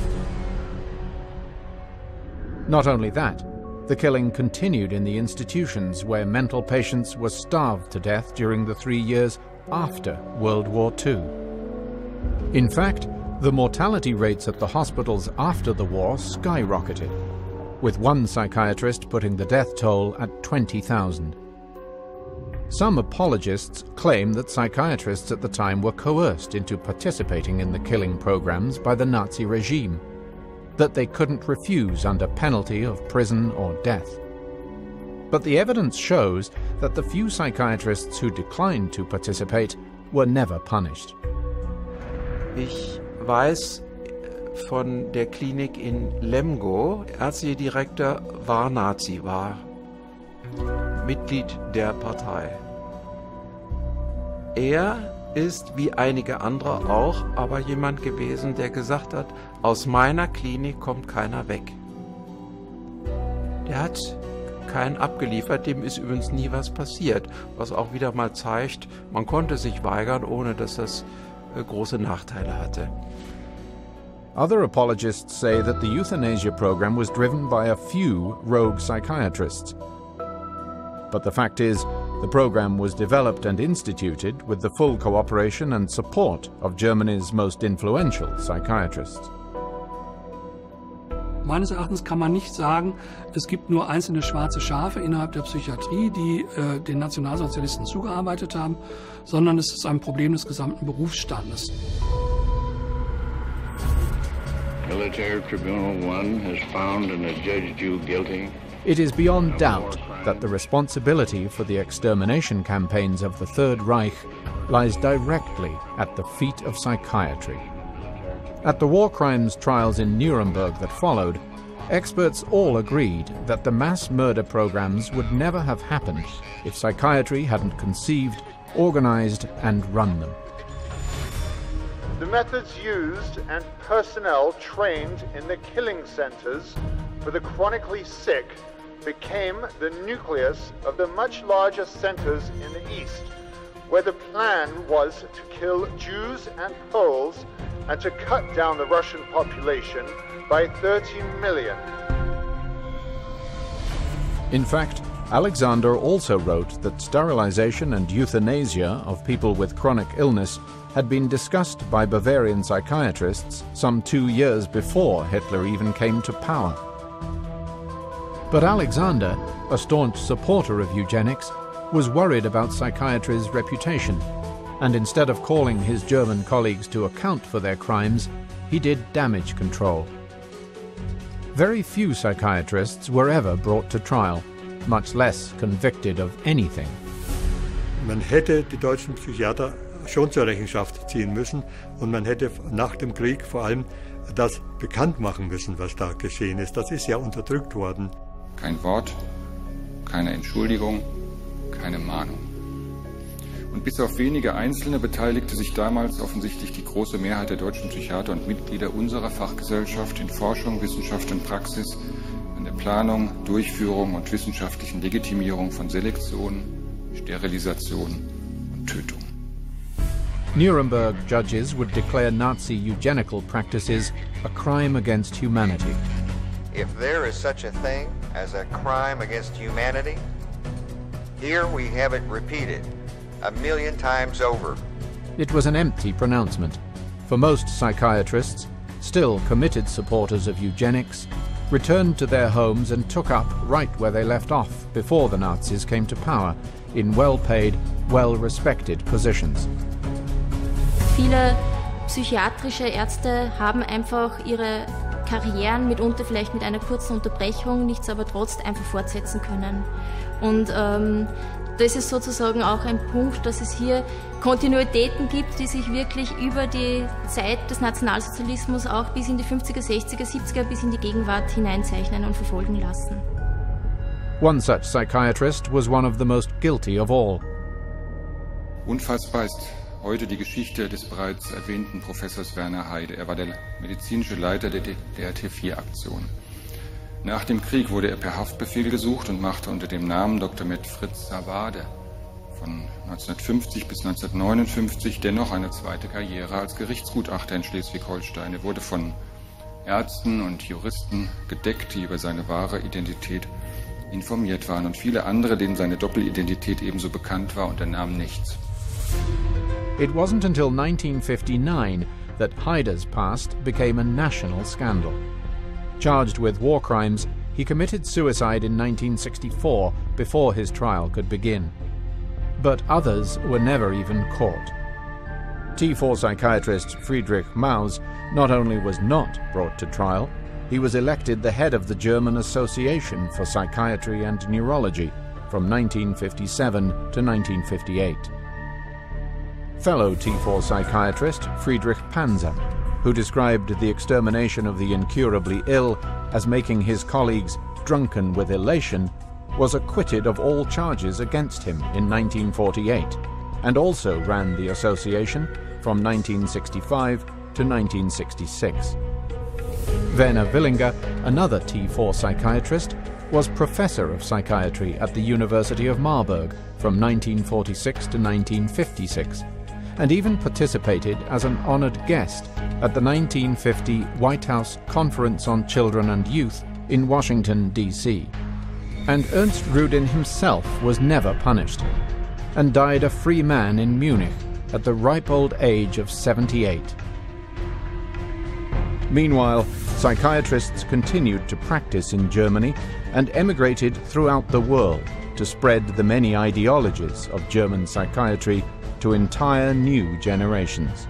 Not only that, the killing continued in the institutions where mental patients were starved to death during the three years after World War Two. In fact, the mortality rates at the hospitals after the war skyrocketed, with one psychiatrist putting the death toll at twenty thousand. Some apologists claim that psychiatrists at the time were coerced into participating in the killing programs by the Nazi regime, that they couldn't refuse under penalty of prison or death. But the evidence shows that the few psychiatrists who declined to participate were never punished. Ich weiß von der Klinik in Lemgo, der ärztliche Direktor war Nazi, war Mitglied der Partei. Er ist wie einige andere auch aber jemand gewesen, der gesagt hat, aus meiner Klinik kommt keiner weg. Der hat keinen abgeliefert, dem ist übrigens nie was passiert, was auch wieder mal zeigt, man konnte sich weigern, ohne dass das äh, große Nachteile hatte. Other apologists say that the euthanasia program was driven by a few rogue psychiatrists. But the fact is, the program was developed and instituted with the full cooperation and support of Germany's most influential psychiatrists. Meines Erachtens kann man nicht sagen, es gibt nur einzelne schwarze Schafe innerhalb der Psychiatrie, die äh, den Nationalsozialisten zugearbeitet haben, sondern es ist ein Problem des gesamten Berufsstandes. Military Tribunal one has found and adjudged you guilty. It is beyond doubt that the responsibility for the extermination campaigns of the Third Reich lies directly at the feet of psychiatry. At the war crimes trials in Nuremberg that followed, experts all agreed that the mass murder programs would never have happened if psychiatry hadn't conceived, organized, and run them. The methods used and personnel trained in the killing centers for the chronically sick became the nucleus of the much larger centers in the East, where the plan was to kill Jews and Poles and to cut down the Russian population by thirty million. In fact, Alexander also wrote that sterilization and euthanasia of people with chronic illness had been discussed by Bavarian psychiatrists some two years before Hitler even came to power. But Alexander, a staunch supporter of eugenics, was worried about psychiatry's reputation, and instead of calling his German colleagues to account for their crimes, he did damage control, Very few psychiatrists were ever brought to trial, much less convicted of anything. Man hätte die deutschen Psychiater schon zur Rechenschaft ziehen müssen und man hätte nach dem Krieg vor allem das bekannt machen müssen, was da geschehen ist. Das ist ja unterdrückt worden. Kein Wort, keine Entschuldigung, keine Mahnung. Und bis auf wenige Einzelne beteiligte sich damals offensichtlich die große Mehrheit der deutschen Psychiater und Mitglieder unserer Fachgesellschaft in Forschung, Wissenschaft und Praxis, an der Planung, Durchführung und wissenschaftlichen Legitimierung von Selektion, Sterilisation und Tötung. Nuremberg judges would declare Nazi eugenical practices a crime against humanity. If there is such a thing as a crime against humanity, here we have it repeated a million times over. It was an empty pronouncement, for most psychiatrists, still committed supporters of eugenics, returned to their homes and took up right where they left off before the Nazis came to power, in well-paid, well-respected positions. Viele psychiatrische Ärzte haben einfach ihre Karrieren, mitunter vielleicht mit einer kurzen Unterbrechung, nichts aber trotzdem einfach fortsetzen können. Und ähm, das ist sozusagen auch ein Punkt, dass es hier Kontinuitäten gibt, die sich wirklich über die Zeit des Nationalsozialismus auch bis in die fünfziger, sechziger, siebziger, bis in die Gegenwart hineinzeichnen und verfolgen lassen. One such psychiatrist was one of the most guilty of all. Unfassbar ist heute die Geschichte des bereits erwähnten Professors Werner Heide. Er war der medizinische Leiter der D R T vier Aktion. Nach dem Krieg wurde er per Haftbefehl gesucht und machte unter dem Namen Doktor med. Fritz Savade von neunzehnhundertfünfzig bis neunzehnhundertneunundfünfzig dennoch eine zweite Karriere als Gerichtsgutachter in Schleswig-Holstein. Er wurde von Ärzten und Juristen gedeckt, die über seine wahre Identität informiert waren, und viele andere, denen seine Doppelidentität ebenso bekannt war, unternahmen nichts. It wasn't until nineteen fifty-nine that Haider's past became a national scandal. Charged with war crimes, he committed suicide in nineteen sixty-four before his trial could begin. But others were never even caught. T four psychiatrist Friedrich Maus not only was not brought to trial, he was elected the head of the German Association for Psychiatry and Neurology from nineteen fifty-seven to nineteen fifty-eight. Fellow T four psychiatrist Friedrich Panzer, who described the extermination of the incurably ill as making his colleagues drunken with elation, was acquitted of all charges against him in nineteen forty-eight, and also ran the association from nineteen sixty-five to nineteen sixty-six. Werner Willinger, another T four psychiatrist, was professor of psychiatry at the University of Marburg from nineteen forty-six to nineteen fifty-six, and even participated as an honored guest at the nineteen fifty White House Conference on Children and Youth in Washington, D C And Ernst Rudin himself was never punished, and died a free man in Munich at the ripe old age of seventy-eight. Meanwhile, psychiatrists continued to practice in Germany and emigrated throughout the world to spread the many ideologies of German psychiatry to entire new generations.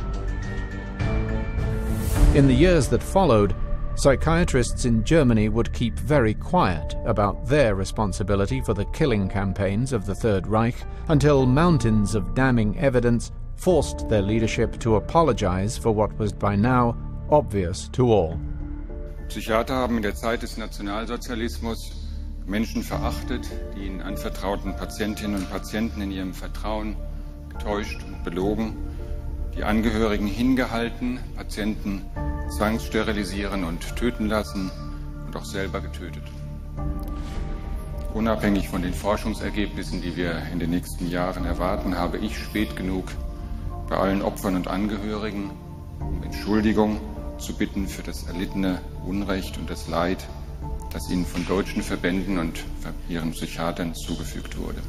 In the years that followed, psychiatrists in Germany would keep very quiet about their responsibility for the killing campaigns of the Third Reich until mountains of damning evidence forced their leadership to apologize for what was by now obvious to all. Psychiater haben in der Zeit des Nationalsozialismus Menschen verachtet, die ihnen anvertrauten Patientinnen und Patienten in ihrem Vertrauen getäuscht und belogen, die Angehörigen hingehalten, Patienten zwangssterilisieren und töten lassen und auch selber getötet. Unabhängig von den Forschungsergebnissen, die wir in den nächsten Jahren erwarten, habe ich spät genug bei allen Opfern und Angehörigen um Entschuldigung zu bitten für das erlittene Unrecht und das Leid, das ihnen von deutschen Verbänden und ihren Psychiatern zugefügt wurde.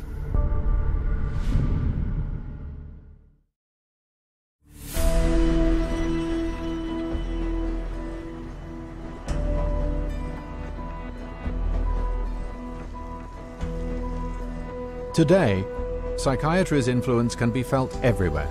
Today, psychiatry's influence can be felt everywhere.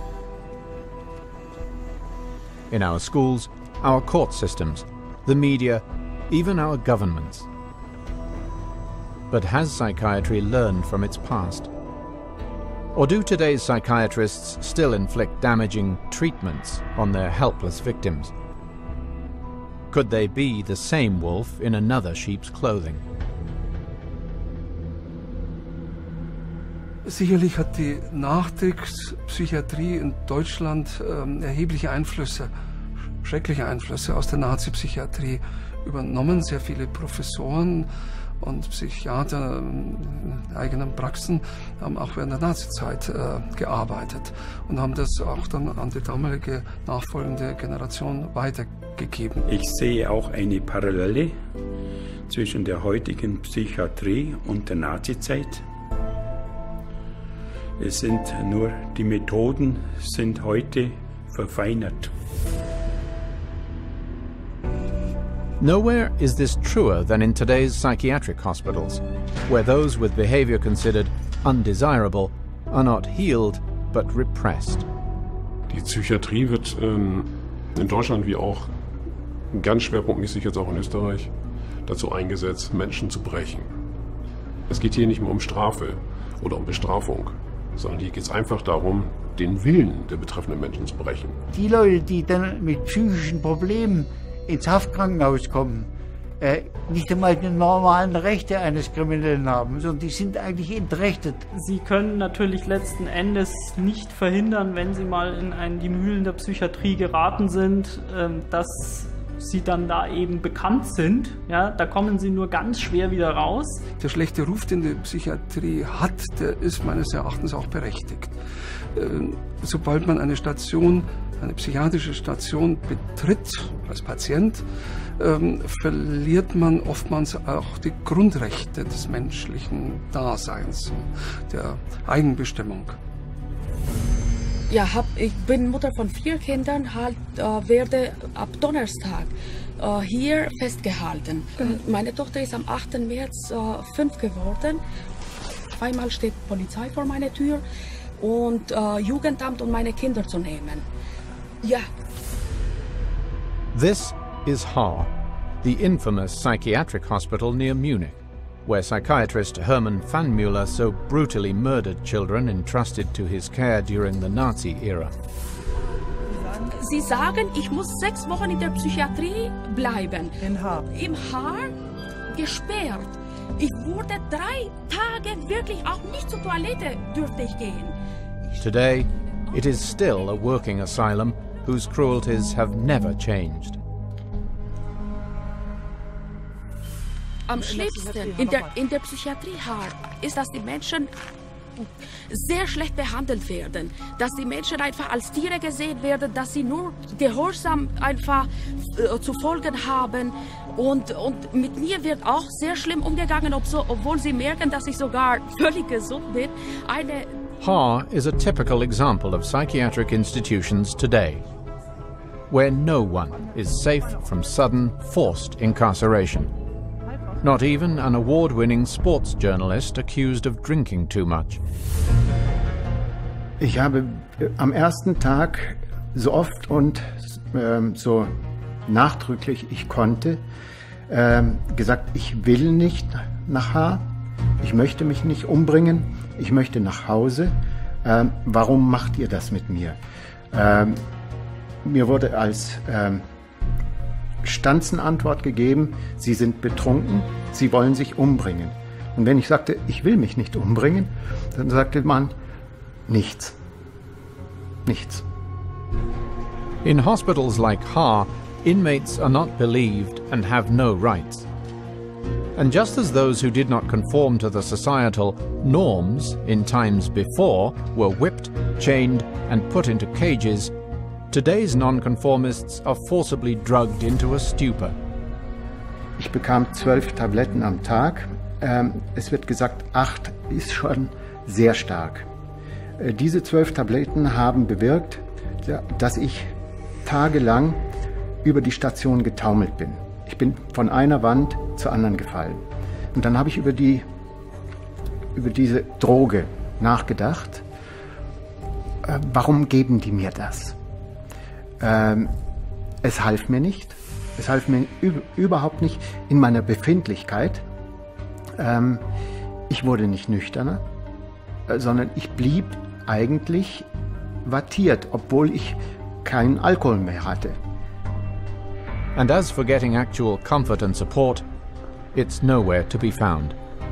In our schools, our court systems, the media, even our governments. But has psychiatry learned from its past? Or do today's psychiatrists still inflict damaging treatments on their helpless victims? Could they be the same wolf in another sheep's clothing? Sicherlich hat die Nachkriegspsychiatrie in Deutschland ähm, erhebliche Einflüsse, schreckliche Einflüsse aus der Nazi-Psychiatrie übernommen. Sehr viele Professoren und Psychiater in eigenen Praxen haben auch während der Nazizeit äh, gearbeitet und haben das auch dann an die damalige nachfolgende Generation weitergegeben. Ich sehe auch eine Parallele zwischen der heutigen Psychiatrie und der Nazizeit. Es sind nur, die Methoden sind heute verfeinert. Nowhere is this truer than in today's psychiatric hospitals, where those with behavior considered undesirable are not healed but repressed. Die Psychiatrie wird ähm, in Deutschland wie auch ganz schwerpunktmäßig jetzt auch in Österreich dazu eingesetzt, Menschen zu brechen. Es geht hier nicht mehr um Strafe oder um Bestrafung, sondern hier geht es einfach darum, den Willen der betreffenden Menschen zu brechen. Die Leute, die dann mit psychischen Problemen ins Haftkrankenhaus kommen, äh, nicht einmal die normalen Rechte eines Kriminellen haben, sondern die sind eigentlich entrechtet. Sie können natürlich letzten Endes nicht verhindern, wenn sie mal in ein, die Mühlen der Psychiatrie geraten sind, äh, dass sie dann da eben bekannt sind. Ja, da kommen sie nur ganz schwer wieder raus. Der schlechte Ruf, den die Psychiatrie hat, der ist meines Erachtens auch berechtigt. Äh, sobald man eine Station eine psychiatrische Station betritt als Patient, ähm, verliert man oftmals auch die Grundrechte des menschlichen Daseins, der Eigenbestimmung. Ja, hab, ich bin Mutter von vier Kindern, halt, äh, werde ab Donnerstag äh, hier festgehalten. Mhm. Meine Tochter ist am achten März äh, fünf geworden. Zweimal steht Polizei vor meiner Tür und äh, Jugendamt, um meine Kinder zu nehmen. Yeah. This is Haar, the infamous psychiatric hospital near Munich, where psychiatrist Hermann Pfannmüller so brutally murdered children entrusted to his care during the Nazi era. Sie sagen, ich muss sechs Wochen in der Psychiatrie bleiben. In Haar. Im Haar gesperrt. Ich wurde drei Tage wirklich auch nicht zur Toilette dürfte ich gehen. Today, it is still a working asylum whose cruelties have never changed. Am schlimmsten in der, in der Psychiatrie ist, dass die Menschen sehr schlecht behandelt werden, dass die Menschen einfach als Tiere gesehen werden, dass sie nur Gehorsam einfach äh, zu folgen haben und, und mit mir wird auch sehr schlimm umgegangen, ob so, obwohl sie merken, dass ich sogar völlig gesund bin. Eine Haar is a typical example of psychiatric institutions today, where no one is safe from sudden, forced incarceration. Not even an award-winning sports journalist accused of drinking too much. Ich habe am ersten Tag so oft und ähm, so nachdrücklich ich konnte ähm, gesagt, ich will nicht nach Haar, ich möchte mich nicht umbringen, ich möchte nach Hause. Ähm, warum macht ihr das mit mir? Ähm, mir wurde als ähm, Stanzenantwort gegeben, Sie sind betrunken, Sie wollen sich umbringen. Und wenn ich sagte, ich will mich nicht umbringen, dann sagte man, nichts. Nichts. In hospitals like Haar, inmates are not believed and have no rights. And just as those who did not conform to the societal norms in times before were whipped, chained and put into cages, today's nonconformists are forcibly drugged into a stupor. Ich bekam zwölf Tabletten am Tag. Ähm, es wird gesagt, acht ist schon sehr stark. Äh, diese zwölf Tabletten haben bewirkt, dass ich tagelang über die Station getaumelt bin. Ich bin von einer Wand zur anderen gefallen. Und dann habe ich über, die, über diese Droge nachgedacht. Äh, warum geben die mir das? Ähm, es half mir nicht. Es half mir überhaupt nicht in meiner Befindlichkeit. Ähm, ich wurde nicht nüchterner, äh, sondern ich blieb eigentlich wattiert, obwohl ich keinen Alkohol mehr hatte. And as for getting actual comfort and support, it's nowhere to be found.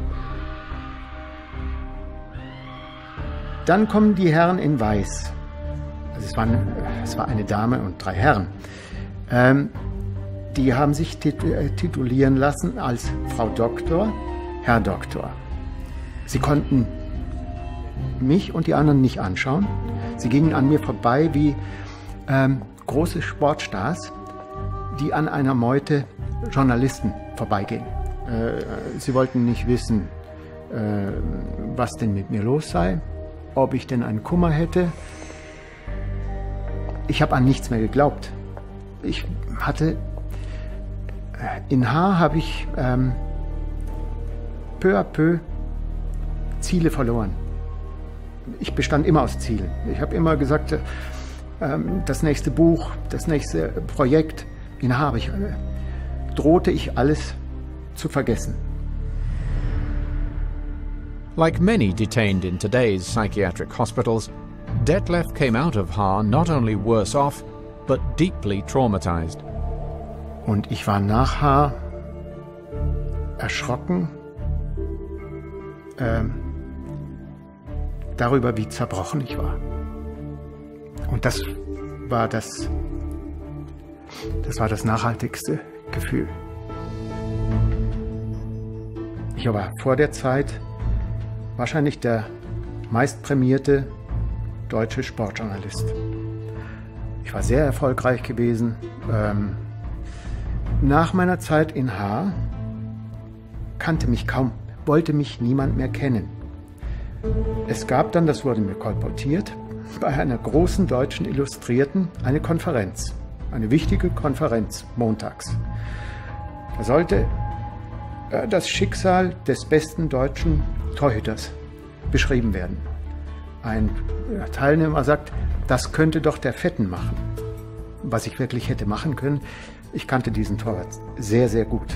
Dann kommen die Herren in Weiß. Also es, waren, es war eine Dame und drei Herren. Ähm, die haben sich tit äh, titulieren lassen als Frau Doktor, Herr Doktor. Sie konnten mich und die anderen nicht anschauen. Sie gingen an mir vorbei wie ähm, große Sportstars, die an einer Meute Journalisten vorbeigehen. Äh, sie wollten nicht wissen, äh, was denn mit mir los sei, ob ich denn einen Kummer hätte. Ich habe an nichts mehr geglaubt. Ich hatte, in Haar habe ich ähm, peu à peu Ziele verloren. Ich bestand immer aus Zielen. Ich habe immer gesagt, äh, das nächste Buch, das nächste Projekt. In Haar ich, äh, drohte ich alles zu vergessen. Like many detained in today's psychiatric hospitals, Detlef came out of Haar not only worse off, but deeply traumatized. Und ich war nach Haar erschrocken ähm, darüber, wie zerbrochen ich war. Und das war das, das war das nachhaltigste Gefühl. Ich war vor der Zeit wahrscheinlich der meistprämierte deutsche Sportjournalist. Ich war sehr erfolgreich gewesen. Ähm, nach meiner Zeit in Haar kannte mich kaum, wollte mich niemand mehr kennen. Es gab dann, das wurde mir kolportiert, bei einer großen deutschen Illustrierten eine Konferenz, eine wichtige Konferenz montags. Da sollte äh, das Schicksal des besten deutschen Torhüters beschrieben werden. Ein Teilnehmer sagt, das könnte doch der Vetten machen. Was ich wirklich hätte machen können, ich kannte diesen Torwart sehr, sehr gut.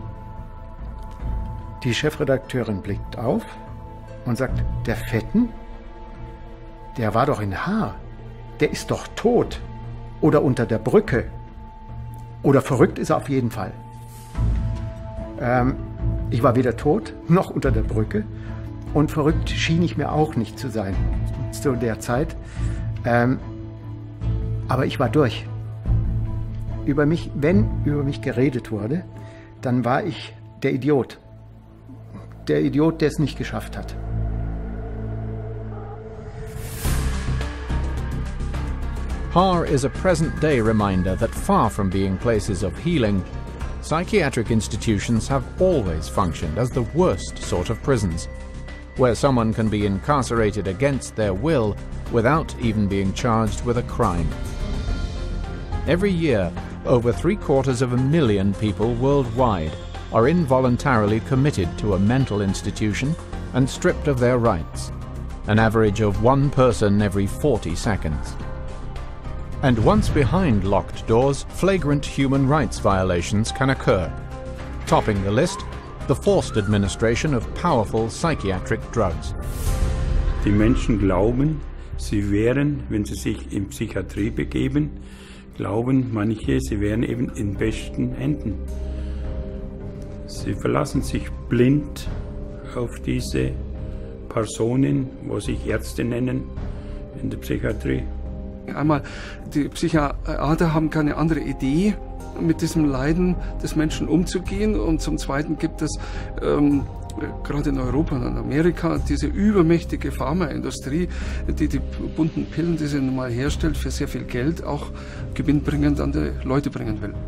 Die Chefredakteurin blickt auf und sagt, der Vetten, der war doch in Haar, der ist doch tot oder unter der Brücke oder verrückt ist er auf jeden Fall. Ähm, ich war weder tot noch unter der Brücke. Und verrückt schien ich mir auch nicht zu sein zu der Zeit. Ähm, aber ich war durch. Über mich, wenn über mich geredet wurde, dann war ich der Idiot. Der Idiot, der es nicht geschafft hat. Haar is a present-day reminder that far from being places of healing, psychiatric institutions have always functioned as the worst sort of prisons, where someone can be incarcerated against their will without even being charged with a crime. Every year, over three-quarters of a million people worldwide are involuntarily committed to a mental institution and stripped of their rights, an average of one person every forty seconds. And once behind locked doors, flagrant human rights violations can occur. Topping the list, the forced administration of powerful psychiatric drugs. Die Menschen glauben, sie wären, wenn sie sich in Psychiatrie begeben, glauben manche, sie wären eben in besten Händen. Sie verlassen sich blind auf diese Personen, wo sich Ärzte nennen in der Psychiatrie. Einmal, die Psychiater haben keine andere Idee, mit diesem Leiden des Menschen umzugehen. Und zum Zweiten gibt es ähm, gerade in Europa und in Amerika diese übermächtige Pharmaindustrie, die die bunten Pillen, die sie nun mal herstellt, für sehr viel Geld auch gewinnbringend an die Leute bringen will.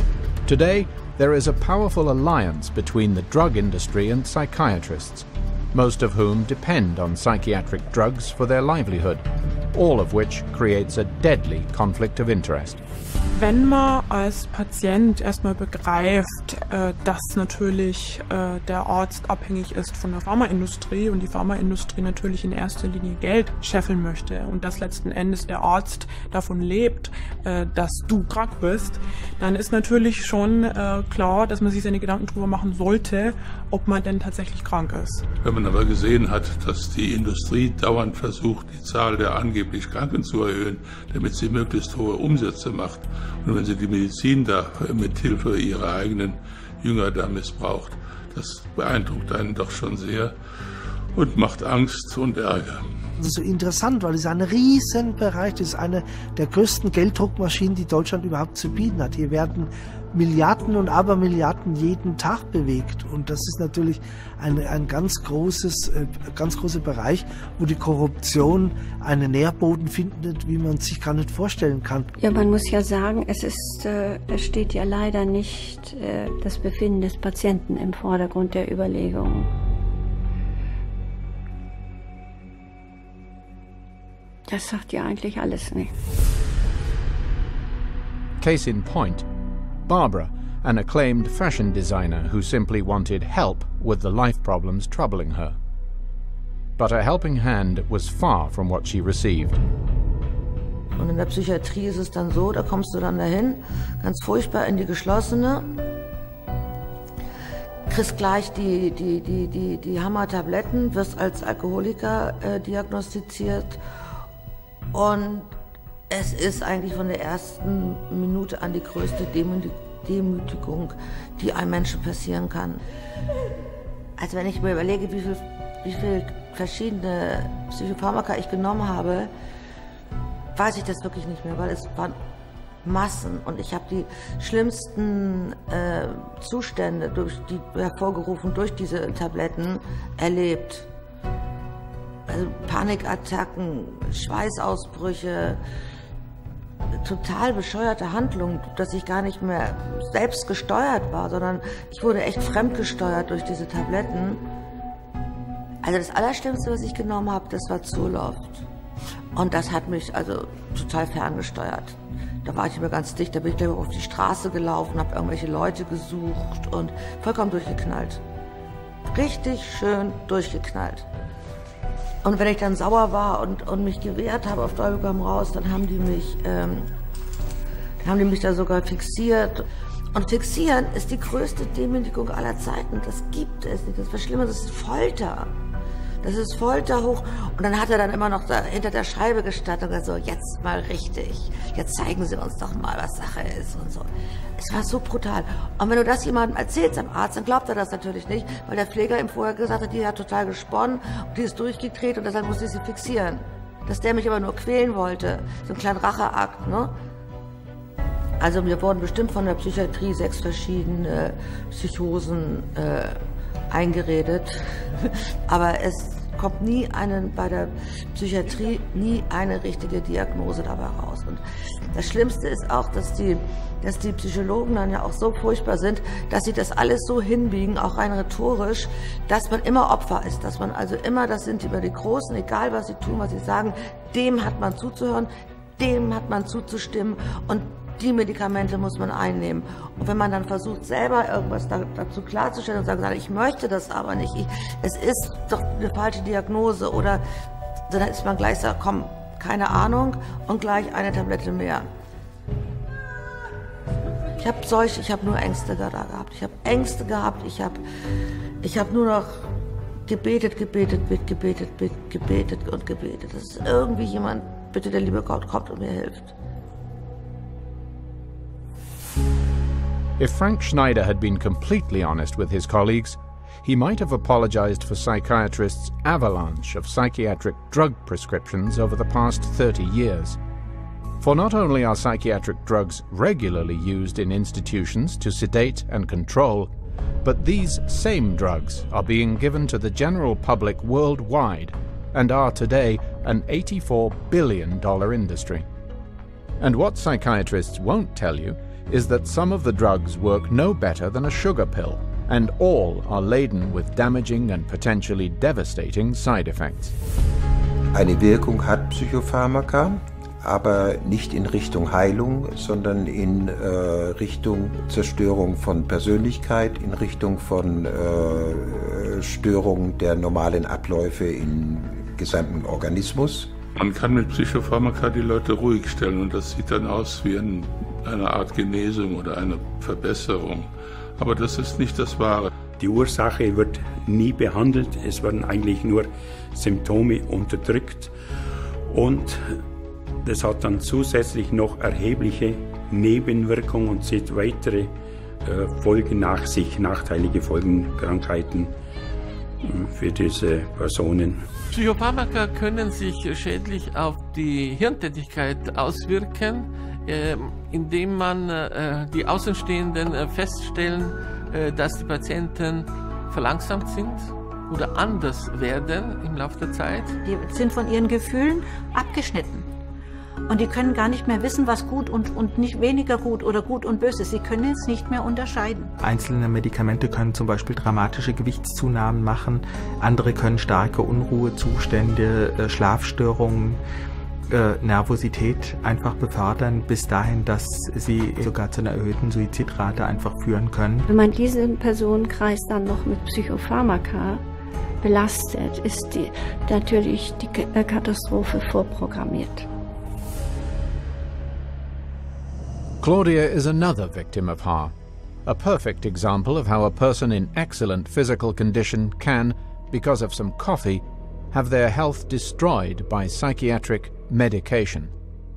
Today, there is a powerful alliance between the drug industry and psychiatrists. most of whom depend on psychiatric drugs for their livelihood, all of which creates a deadly conflict of interest. Wenn man als Patient erstmal begreift, dass natürlich der Arzt abhängig ist von der Pharmaindustrie und die Pharmaindustrie natürlich in erster Linie Geld scheffeln möchte und dass letzten Endes der Arzt davon lebt, dass du krank bist, dann ist natürlich schon klar, dass man sich seine Gedanken darüber machen sollte, ob man denn tatsächlich krank ist. Wenn man aber gesehen hat, dass die Industrie dauernd versucht, die Zahl der angeblich Kranken zu erhöhen, damit sie möglichst hohe Umsätze macht, und wenn sie die Medizin da mit Hilfe ihrer eigenen Jünger da missbraucht, das beeindruckt einen doch schon sehr und macht Angst und Ärger. Das ist so interessant, weil es ist ein Riesenbereich, das ist eine der größten Gelddruckmaschinen, die Deutschland überhaupt zu bieten hat. Hier werden Milliarden und Abermilliarden jeden Tag bewegt. Und das ist natürlich ein, ein ganz großes, äh, ganz großer Bereich, wo die Korruption einen Nährboden findet, wie man sich gar nicht vorstellen kann. Ja, man muss ja sagen, es ist, äh, es steht ja leider nicht äh, das Befinden des Patienten im Vordergrund der Überlegungen. Das sagt ja eigentlich alles nicht. Case in point, Barbara, an acclaimed fashion designer who simply wanted help with the life problems troubling her. But a helping hand was far from what she received. Und in der Psychiatrie ist es dann so, da kommst du dann dahin, ganz furchtbar in die geschlossene, kriegst gleich die, die, die, die, die Hammertabletten, wirst als Alkoholiker äh, diagnostiziert und es ist eigentlich von der ersten Minute an die größte Demütigung, die einem Menschen passieren kann. Also wenn ich mir überlege, wie viel, wie viel verschiedene Psychopharmaka ich genommen habe, weiß ich das wirklich nicht mehr, weil es waren Massen und ich habe die schlimmsten äh, Zustände durch die, hervorgerufen durch diese Tabletten erlebt. Also Panikattacken, Schweißausbrüche, total bescheuerte Handlungen, dass ich gar nicht mehr selbst gesteuert war, sondern ich wurde echt fremdgesteuert durch diese Tabletten. Also das Allerschlimmste, was ich genommen habe, das war Zoloft. Und das hat mich also total ferngesteuert. Da war ich immer ganz dicht, da bin ich gleich auf die Straße gelaufen, habe irgendwelche Leute gesucht und vollkommen durchgeknallt. Richtig schön durchgeknallt. Und wenn ich dann sauer war und, und mich gewehrt habe auf Teufel komm raus, dann haben die mich, ähm, dann haben die mich da sogar fixiert. Und fixieren ist die größte Demütigung aller Zeiten. Das gibt es nicht. Das Verschlimmerte, das ist Folter. Das ist Folter hoch. Und dann hat er dann immer noch da hinter der Scheibe gestanden und gesagt, so, jetzt mal richtig. Jetzt zeigen Sie uns doch mal, was Sache ist und so. Es war so brutal. Und wenn du das jemandem erzählst am Arzt, dann glaubt er das natürlich nicht, weil der Pfleger ihm vorher gesagt hat, die hat total gesponnen und die ist durchgedreht und deshalb musste ich sie fixieren. Dass der mich aber nur quälen wollte. So ein kleiner Racheakt, ne? Also mir wurden bestimmt von der Psychiatrie sechs verschiedene Psychosen äh, eingeredet. Aber es kommt nie einen, bei der Psychiatrie nie eine richtige Diagnose dabei raus. Und das Schlimmste ist auch, dass die, dass die Psychologen dann ja auch so furchtbar sind, dass sie das alles so hinbiegen, auch rein rhetorisch, dass man immer Opfer ist, dass man also immer, das sind immer die Großen, egal was sie tun, was sie sagen, dem hat man zuzuhören, dem hat man zuzustimmen und die Medikamente muss man einnehmen. Und wenn man dann versucht, selber irgendwas da, dazu klarzustellen und sagt, ich möchte das aber nicht, ich, es ist doch eine falsche Diagnose, oder dann ist man gleich so, komm, keine Ahnung, und gleich eine Tablette mehr. Ich habe solche, ich habe nur Ängste da gehabt. Ich habe Ängste gehabt, ich habe ich hab nur noch gebetet, gebetet, gebetet, gebetet und gebetet. Das ist irgendwie jemand, bitte der liebe Gott kommt und mir hilft. If Frank Schneider had been completely honest with his colleagues, he might have apologized for psychiatrists' avalanche of psychiatric drug prescriptions over the past thirty years. For not only are psychiatric drugs regularly used in institutions to sedate and control, but these same drugs are being given to the general public worldwide and are today an eighty-four billion dollars industry. And what psychiatrists won't tell you is that some of the drugs work no better than a sugar pill, and all are laden with damaging and potentially devastating side effects. Eine Wirkung hat Psychopharmaka, aber nicht in Richtung Heilung, sondern in äh, Richtung Zerstörung von Persönlichkeit, in Richtung von äh, Störung der normalen Abläufe im gesamten Organismus. Man kann mit Psychopharmaka die Leute ruhig stellen und das sieht dann aus wie ein, eine Art Genesung oder eine Verbesserung. Aber das ist nicht das Wahre. Die Ursache wird nie behandelt, es werden eigentlich nur Symptome unterdrückt und das hat dann zusätzlich noch erhebliche Nebenwirkungen und zieht weitere äh, Folgen nach sich, nachteilige Folgen, Krankheiten äh, für diese Personen. Psychopharmaka können sich schädlich auf die Hirntätigkeit auswirken, äh, indem man äh, die Außenstehenden äh, feststellen, äh, dass die Patienten verlangsamt sind oder anders werden im Laufe der Zeit. Die sind von ihren Gefühlen abgeschnitten. Und die können gar nicht mehr wissen, was gut und, und nicht weniger gut oder gut und böse ist. Sie können es nicht mehr unterscheiden. Einzelne Medikamente können zum Beispiel dramatische Gewichtszunahmen machen. Andere können starke Unruhezustände, äh, Schlafstörungen, äh, Nervosität einfach befördern, bis dahin, dass sie sogar zu einer erhöhten Suizidrate einfach führen können. Wenn man diesen Personenkreis dann noch mit Psychopharmaka belastet, ist die, natürlich die Katastrophe vorprogrammiert. Claudia is another victim of H A R, a perfect example of how a person in excellent physical condition can, because of some coffee, have their health destroyed by psychiatric medication.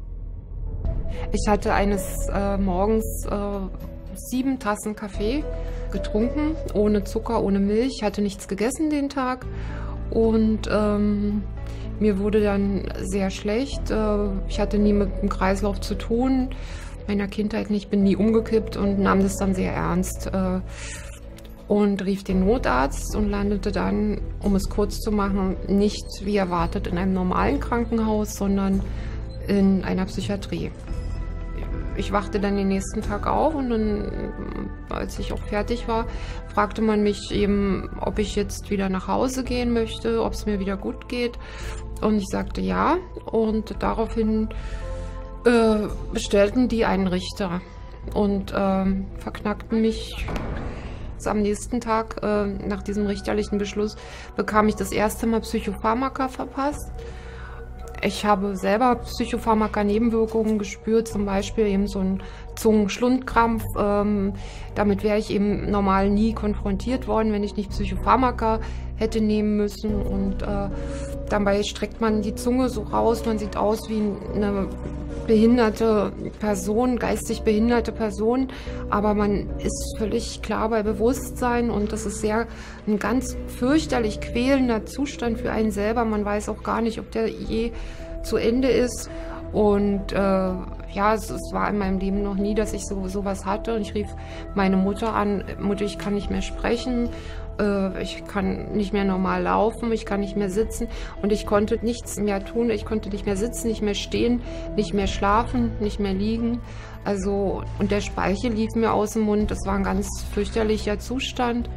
Ich hatte eines äh, Morgens äh, sieben Tassen Kaffee getrunken, ohne Zucker, ohne Milch, hatte nichts gegessen den Tag und ähm, mir wurde dann sehr schlecht. Äh, ich hatte nie mit dem Kreislauf zu tun. Meiner Kindheit nicht, bin nie umgekippt und nahm das dann sehr ernst äh, und rief den Notarzt und landete dann, um es kurz zu machen, nicht wie erwartet in einem normalen Krankenhaus, sondern in einer Psychiatrie. Ich wachte dann den nächsten Tag auf und dann, als ich auch fertig war, fragte man mich eben, ob ich jetzt wieder nach Hause gehen möchte, ob es mir wieder gut geht. Und ich sagte ja und daraufhin Äh, bestellten die einen Richter und äh, verknackten mich. Am nächsten Tag, äh, nach diesem richterlichen Beschluss, bekam ich das erste Mal Psychopharmaka verpasst. Ich habe selber Psychopharmaka-Nebenwirkungen gespürt, zum Beispiel eben so ein Zungenschlundkrampf. Ähm, damit wäre ich eben normal nie konfrontiert worden, wenn ich nicht Psychopharmaka hätte nehmen müssen. Und äh, dabei streckt man die Zunge so raus, man sieht aus wie eine behinderte Person, geistig behinderte Person, aber man ist völlig klar bei Bewusstsein und das ist sehr ein ganz fürchterlich quälender Zustand für einen selber. Man weiß auch gar nicht, ob der je zu Ende ist und äh, ja, es, es war in meinem Leben noch nie, dass ich so sowas hatte und ich rief meine Mutter an, Mutter, ich kann nicht mehr sprechen. Ich kann nicht mehr normal laufen, ich kann nicht mehr sitzen und ich konnte nichts mehr tun. Ich konnte nicht mehr sitzen, nicht mehr stehen, nicht mehr schlafen, nicht mehr liegen. Also, und der Speichel lief mir aus dem Mund. Das war ein ganz fürchterlicher Zustand.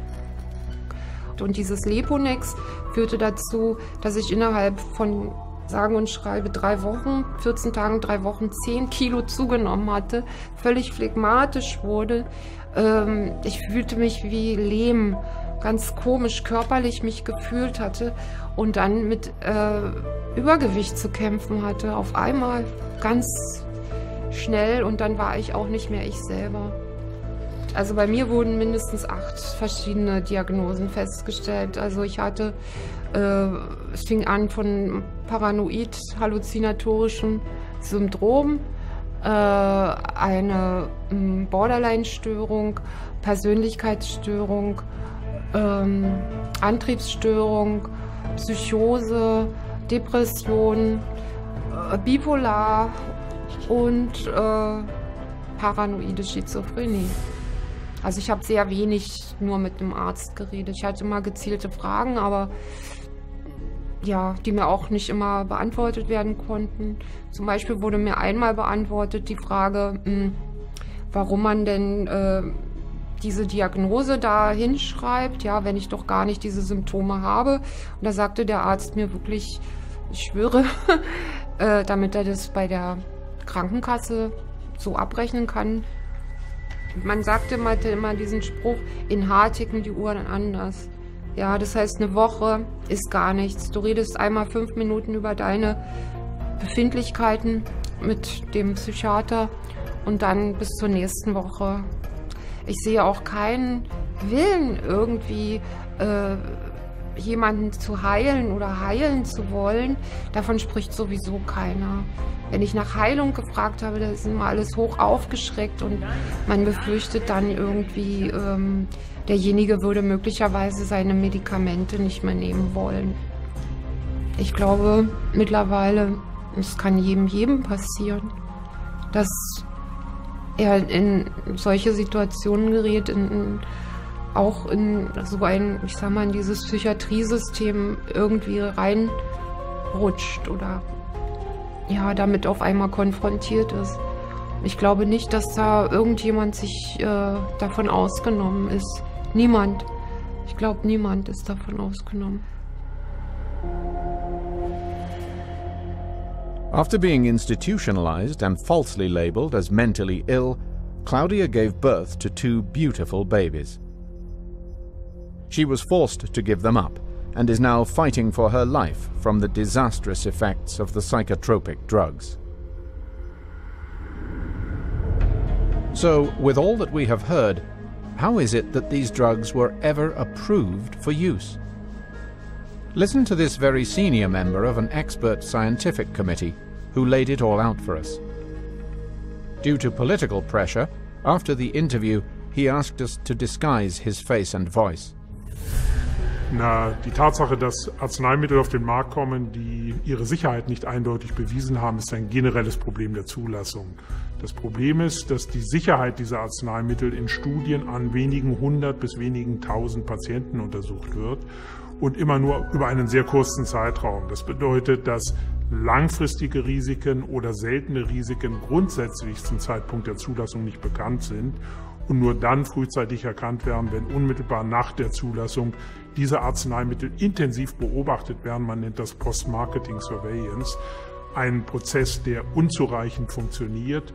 Und dieses Leponex führte dazu, dass ich innerhalb von sagen und schreibe drei Wochen, vierzehn Tagen, drei Wochen, zehn Kilo zugenommen hatte, völlig phlegmatisch wurde. Ähm, ich fühlte mich wie Lehm, ganz komisch körperlich mich gefühlt hatte und dann mit äh, Übergewicht zu kämpfen hatte, auf einmal ganz schnell und dann war ich auch nicht mehr ich selber. Also bei mir wurden mindestens acht verschiedene Diagnosen festgestellt. Also ich hatte, äh, es fing an von paranoid-halluzinatorischem Syndrom, äh, eine äh, Borderline-Störung, Persönlichkeitsstörung, ähm, Antriebsstörung, Psychose, Depression, äh, Bipolar und äh, paranoide Schizophrenie. Also ich habe sehr wenig nur mit dem Arzt geredet. Ich hatte immer gezielte Fragen, aber ja, die mir auch nicht immer beantwortet werden konnten. Zum Beispiel wurde mir einmal beantwortet die Frage, mh, warum man denn äh, diese Diagnose da hinschreibt, ja, wenn ich doch gar nicht diese Symptome habe. Und da sagte der Arzt mir wirklich, ich schwöre, äh, damit er das bei der Krankenkasse so abrechnen kann. Man sagte immer, immer diesen Spruch, in Haar ticken die Uhren anders. Ja, das heißt, eine Woche ist gar nichts. Du redest einmal fünf Minuten über deine Befindlichkeiten mit dem Psychiater und dann bis zur nächsten Woche. Ich sehe auch keinen Willen, irgendwie äh, jemanden zu heilen oder heilen zu wollen. Davon spricht sowieso keiner. Wenn ich nach Heilung gefragt habe, da ist immer alles hoch aufgeschreckt und man befürchtet dann irgendwie, ähm, derjenige würde möglicherweise seine Medikamente nicht mehr nehmen wollen. Ich glaube mittlerweile, es kann jedem, jedem passieren, dass er in solche Situationen gerät, in, in, auch in so ein, ich sag mal, in dieses Psychiatriesystem irgendwie reinrutscht oder ja, damit auf einmal konfrontiert ist. Ich glaube nicht, dass da irgendjemand sich äh, davon ausgenommen ist. Niemand. Ich glaube, niemand ist davon ausgenommen. After being institutionalized and falsely labeled as mentally ill, Claudia gave birth to two beautiful babies. She was forced to give them up and is now fighting for her life from the disastrous effects of the psychotropic drugs. So, with all that we have heard, how is it that these drugs were ever approved for use? Listen to this very senior member of an expert scientific committee who laid it all out for us. Due to political pressure, after the interview, he asked us to disguise his face and voice. Na, die Tatsache, dass Arzneimittel auf den Markt kommen, die ihre Sicherheit nicht eindeutig bewiesen haben, ist ein generelles Problem der Zulassung. Das Problem ist, dass die Sicherheit dieser Arzneimittel in Studien an wenigen hundert bis wenigen tausend Patienten untersucht wird und immer nur über einen sehr kurzen Zeitraum. Das bedeutet, dass langfristige Risiken oder seltene Risiken grundsätzlich zum Zeitpunkt der Zulassung nicht bekannt sind und nur dann frühzeitig erkannt werden, wenn unmittelbar nach der Zulassung diese Arzneimittel intensiv beobachtet werden. Man nennt das Post-Marketing Surveillance, ein Prozess, der unzureichend funktioniert.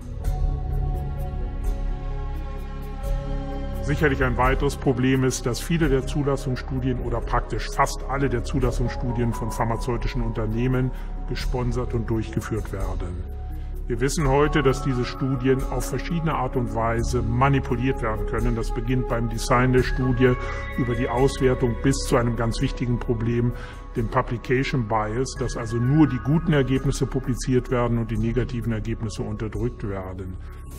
Sicherlich ein weiteres Problem ist, dass viele der Zulassungsstudien oder praktisch fast alle der Zulassungsstudien von pharmazeutischen Unternehmen gesponsert und durchgeführt werden. Wir wissen heute, dass diese Studien auf verschiedene Art und Weise manipuliert werden können. Das beginnt beim Design der Studie über die Auswertung bis zu einem ganz wichtigen Problem, dem Publication Bias, dass also nur die guten Ergebnisse publiziert werden und die negativen Ergebnisse unterdrückt werden.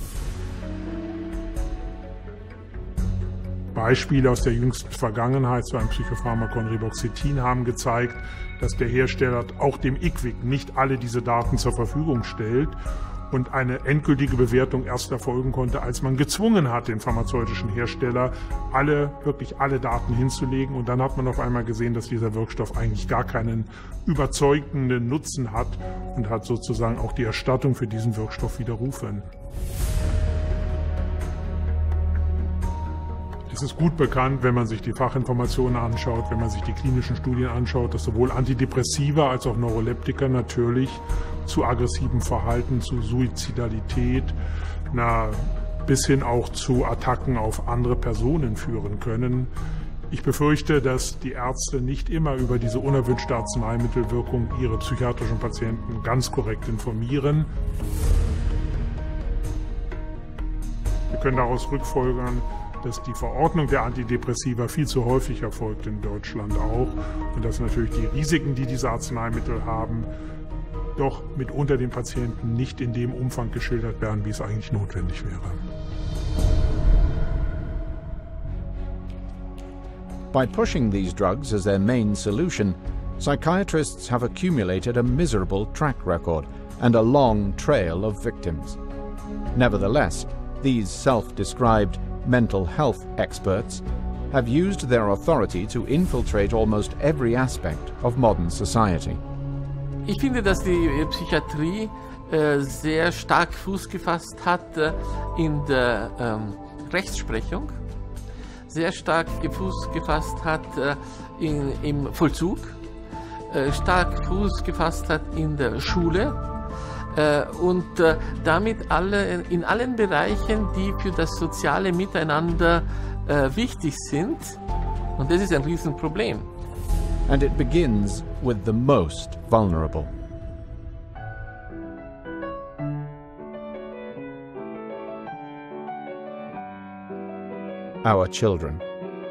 Beispiele aus der jüngsten Vergangenheit zu einem Psychopharmakon Riboxetin haben gezeigt, dass der Hersteller auch dem I Q W I C nicht alle diese Daten zur Verfügung stellt und eine endgültige Bewertung erst erfolgen konnte, als man gezwungen hat, den pharmazeutischen Hersteller alle, wirklich alle Daten hinzulegen. Und dann hat man auf einmal gesehen, dass dieser Wirkstoff eigentlich gar keinen überzeugenden Nutzen hat und hat sozusagen auch die Erstattung für diesen Wirkstoff widerrufen. Es ist gut bekannt, wenn man sich die Fachinformationen anschaut, wenn man sich die klinischen Studien anschaut, dass sowohl Antidepressiva als auch Neuroleptika natürlich zu aggressivem Verhalten, zu Suizidalität, na, bis hin auch zu Attacken auf andere Personen führen können. Ich befürchte, dass die Ärzte nicht immer über diese unerwünschte Arzneimittelwirkung ihre psychiatrischen Patienten ganz korrekt informieren. Wir können daraus rückfolgern, dass die Verordnung der Antidepressiva viel zu häufig erfolgt in Deutschland auch und dass natürlich die Risiken, die diese Arzneimittel haben, doch mitunter den Patienten nicht in dem Umfang geschildert werden, wie es eigentlich notwendig wäre. By pushing these drugs as their main solution, psychiatrists have accumulated a miserable track record and a long trail of victims. Nevertheless, these self-described mental health experts have used their authority to infiltrate almost every aspect of modern society. Ich finde, dass die Psychiatrie äh, sehr stark Fuß gefasst hat äh, in der ähm, Rechtsprechung, sehr stark Fuß gefasst hat äh, in, im Vollzug, äh, stark Fuß gefasst hat in der Schule äh, und äh, damit alle, in allen Bereichen, die für das soziale Miteinander äh, wichtig sind. Und das ist ein Riesenproblem. And it begins with the most vulnerable. Our children.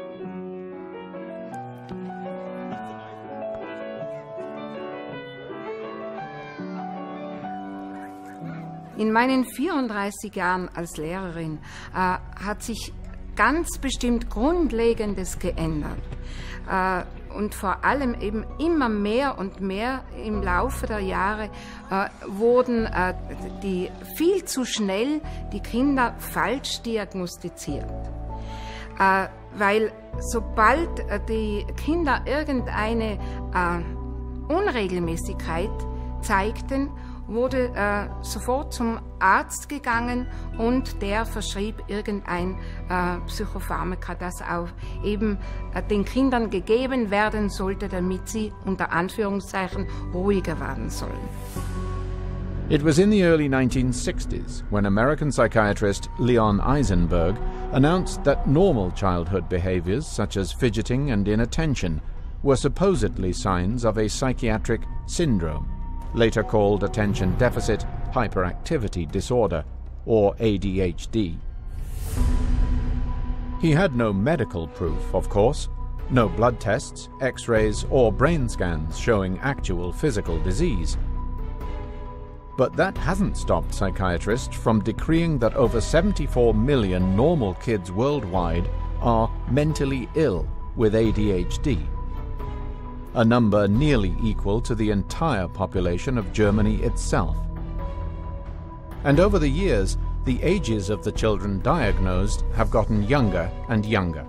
In meinen vierunddreißig Jahren als Lehrerin äh, hat sich ganz bestimmt Grundlegendes geändert. Äh, und vor allem eben immer mehr und mehr im Laufe der Jahre äh, wurden äh, die viel zu schnell die Kinder falsch diagnostiziert. Äh, weil sobald äh, die Kinder irgendeine äh, Unregelmäßigkeit zeigten, wurde äh, sofort zum Arzt gegangen und der verschrieb irgendein äh, Psychopharmaka, das auch eben äh, den Kindern gegeben werden sollte, damit sie unter Anführungszeichen ruhiger werden sollen. It was in the early nineteen sixties when American psychiatrist Leon Eisenberg announced that normal childhood behaviors such as fidgeting and inattention were supposedly signs of a psychiatric syndrome, later called attention deficit hyperactivity disorder, or A D H D. He had no medical proof, of course, no blood tests, x-rays or brain scans showing actual physical disease. But that hasn't stopped psychiatrists from decreeing that over seventy-four million normal kids worldwide are mentally ill with A D H D, a number nearly equal to the entire population of Germany itself. And over the years, the ages of the children diagnosed have gotten younger and younger.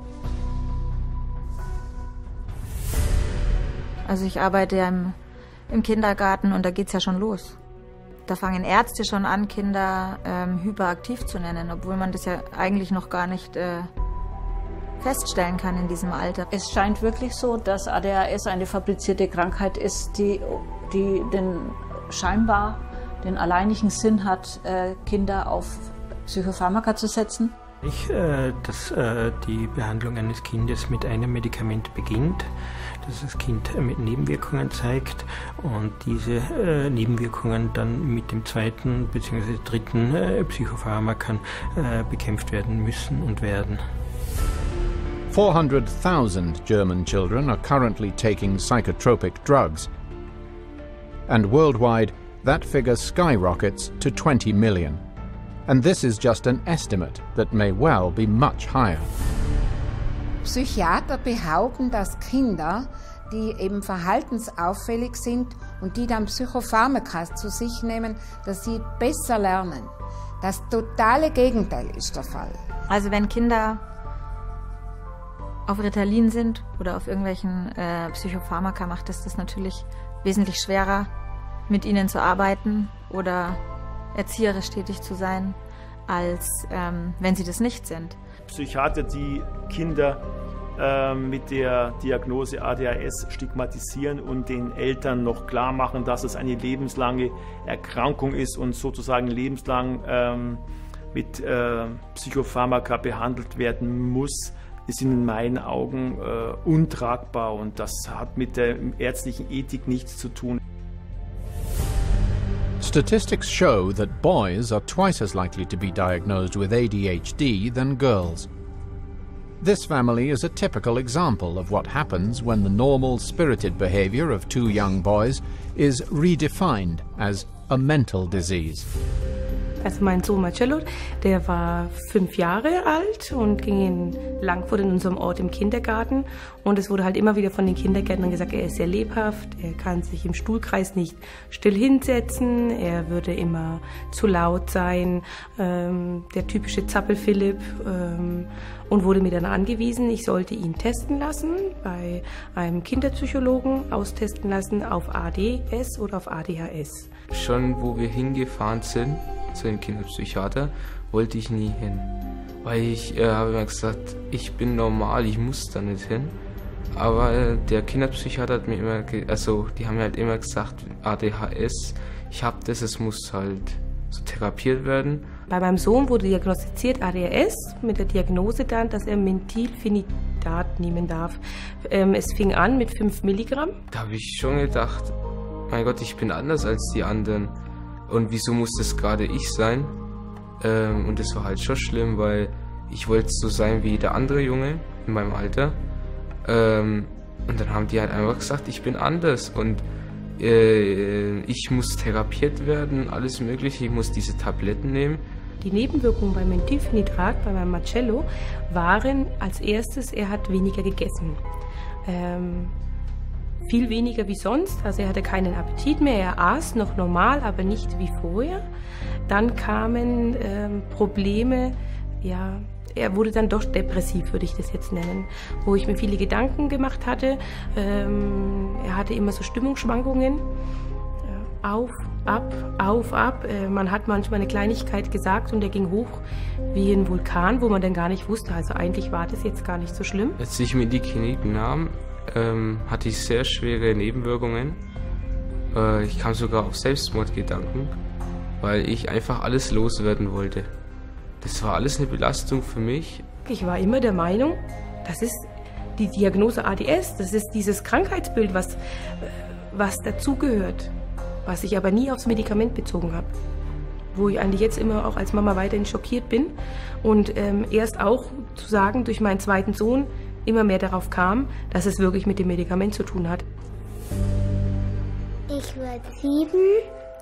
Also ich arbeite ja im, im Kindergarten und da geht's ja schon los. Da fangen Ärzte schon an, Kinder ähm, hyperaktiv zu nennen, obwohl man das ja eigentlich noch gar nicht äh, feststellen kann in diesem Alter. Es scheint wirklich so, dass A D H S eine fabrizierte Krankheit ist, die, die den scheinbar den alleinigen Sinn hat, äh, Kinder auf Psychopharmaka zu setzen. Ich, äh, dass äh, die Behandlung eines Kindes mit einem Medikament beginnt, dass das Kind äh, mit Nebenwirkungen zeigt und diese äh, Nebenwirkungen dann mit dem zweiten bzw. dritten äh, Psychopharmakan äh, bekämpft werden müssen und werden. four hundred thousand German children are currently taking psychotropic drugs. And worldwide, that figure skyrockets to twenty million. And this is just an estimate that may well be much higher. Psychiater behaupten, dass Kinder, die eben verhaltensauffällig sind und die dann Psychopharmaka zu sich nehmen, dass sie besser lernen. Das totale Gegenteil ist der Fall. Also wenn Kinder auf Ritalin sind oder auf irgendwelchen äh, Psychopharmaka, macht es das natürlich wesentlich schwerer, mit ihnen zu arbeiten oder erzieherisch tätig zu sein, als ähm, wenn sie das nicht sind. Psychiater, die Kinder äh, mit der Diagnose A D H S stigmatisieren und den Eltern noch klar machen, dass es eine lebenslange Erkrankung ist und sozusagen lebenslang ähm, mit äh, Psychopharmaka behandelt werden muss, ist in meinen Augen äh, untragbar und das hat mit der ärztlichen Ethik nichts zu tun. Statistics show that boys are twice as likely to be diagnosed with A D H D than girls. This family is a typical example of what happens when the normal spirited behavior of two young boys is redefined as a mental disease. Also mein Sohn Marcello, der war fünf Jahre alt und ging in Langfurt in unserem Ort im Kindergarten. Und es wurde halt immer wieder von den Kindergärtnern gesagt, er ist sehr lebhaft, er kann sich im Stuhlkreis nicht still hinsetzen, er würde immer zu laut sein, ähm, der typische Zappel-Philipp. Ähm, und wurde mir dann angewiesen, ich sollte ihn testen lassen, bei einem Kinderpsychologen austesten lassen auf A D S oder auf A D H S. Schon wo wir hingefahren sind, zu einem Kinderpsychiater, wollte ich nie hin. Weil ich äh, habe immer gesagt, ich bin normal, ich muss da nicht hin. Aber äh, der Kinderpsychiater hat mir immer, also die haben mir halt immer gesagt, A D H S, ich habe das, es muss halt so therapiert werden. Bei meinem Sohn wurde diagnostiziert A D H S mit der Diagnose dann, dass er Methylphenidat nehmen darf. Ähm, es fing an mit fünf Milligramm. Da habe ich schon gedacht, mein Gott, ich bin anders als die anderen. Und wieso muss das gerade ich sein? Ähm, und das war halt schon schlimm, weil ich wollte so sein wie der andere Junge in meinem Alter. Ähm, und dann haben die halt einfach gesagt, ich bin anders und äh, ich muss therapiert werden, alles Mögliche, ich muss diese Tabletten nehmen. Die Nebenwirkungen beim Methylphenidat, bei meinem Marcello, waren als erstes, er hat weniger gegessen. Ähm, viel weniger wie sonst, also er hatte keinen Appetit mehr, er aß noch normal, aber nicht wie vorher. Dann kamen ähm, Probleme, ja, er wurde dann doch depressiv, würde ich das jetzt nennen, wo ich mir viele Gedanken gemacht hatte. Ähm, er hatte immer so Stimmungsschwankungen, auf, ab, auf, ab. Äh, man hat manchmal eine Kleinigkeit gesagt und er ging hoch wie ein Vulkan, wo man dann gar nicht wusste, also eigentlich war das jetzt gar nicht so schlimm. Als ich Medikinet nahm, ähm, hatte ich sehr schwere Nebenwirkungen. Äh, ich kam sogar auf Selbstmordgedanken, weil ich einfach alles loswerden wollte. Das war alles eine Belastung für mich. Ich war immer der Meinung, das ist die Diagnose A D S, das ist dieses Krankheitsbild, was, was dazugehört, was ich aber nie aufs Medikament bezogen habe. Wo ich eigentlich jetzt immer auch als Mama weiterhin schockiert bin und ähm, erst auch zu sagen, durch meinen zweiten Sohn immer mehr darauf kam, dass es wirklich mit dem Medikament zu tun hat. Ich werde sieben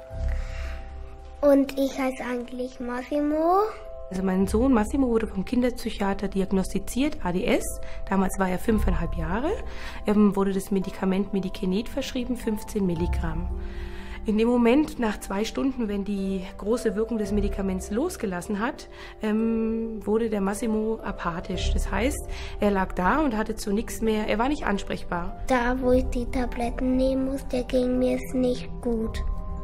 und ich heiße eigentlich Massimo. Also mein Sohn Massimo wurde vom Kinderpsychiater diagnostiziert, A D S. Damals war er fünfeinhalb Jahre. Ihm wurde das Medikament Medikinet verschrieben, fünfzehn Milligramm. In dem Moment, nach zwei Stunden, wenn die große Wirkung des Medikaments losgelassen hat, ähm, wurde der Massimo apathisch. Das heißt, er lag da und hatte zu nichts mehr, er war nicht ansprechbar. Da, wo ich die Tabletten nehmen musste, ging mir es nicht gut.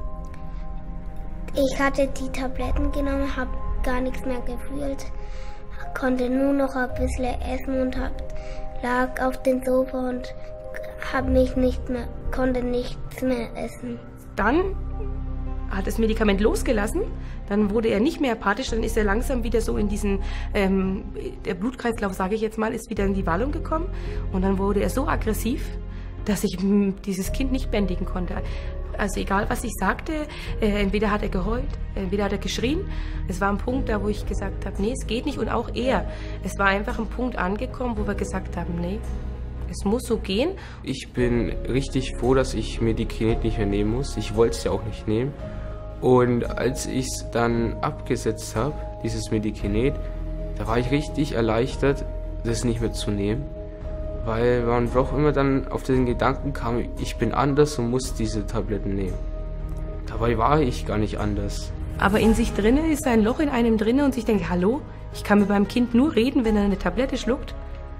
Ich hatte die Tabletten genommen, habe gar nichts mehr gefühlt, konnte nur noch ein bisschen essen und hab, lag auf dem Sofa und hab mich nicht mehr, konnte nichts mehr essen. Dann hat das Medikament losgelassen, dann wurde er nicht mehr apathisch, dann ist er langsam wieder so in diesen, ähm, der Blutkreislauf, sage ich jetzt mal, ist wieder in die Wallung gekommen und dann wurde er so aggressiv, dass ich dieses Kind nicht bändigen konnte. Also egal, was ich sagte, äh, entweder hat er geheult, entweder hat er geschrien. Es war ein Punkt da, wo ich gesagt habe, nee, es geht nicht. Und auch er. Es war einfach ein Punkt angekommen, wo wir gesagt haben, nee, es muss so gehen. Ich bin richtig froh, dass ich Medikinet nicht mehr nehmen muss. Ich wollte es ja auch nicht nehmen. Und als ich es dann abgesetzt habe, dieses Medikinet, da war ich richtig erleichtert, das nicht mehr zu nehmen. Weil man doch immer dann auf den Gedanken kam, ich bin anders und muss diese Tabletten nehmen. Dabei war ich gar nicht anders. Aber in sich drinnen ist ein Loch in einem drinnen und ich denke, hallo, ich kann mit meinem Kind nur reden, wenn er eine Tablette schluckt.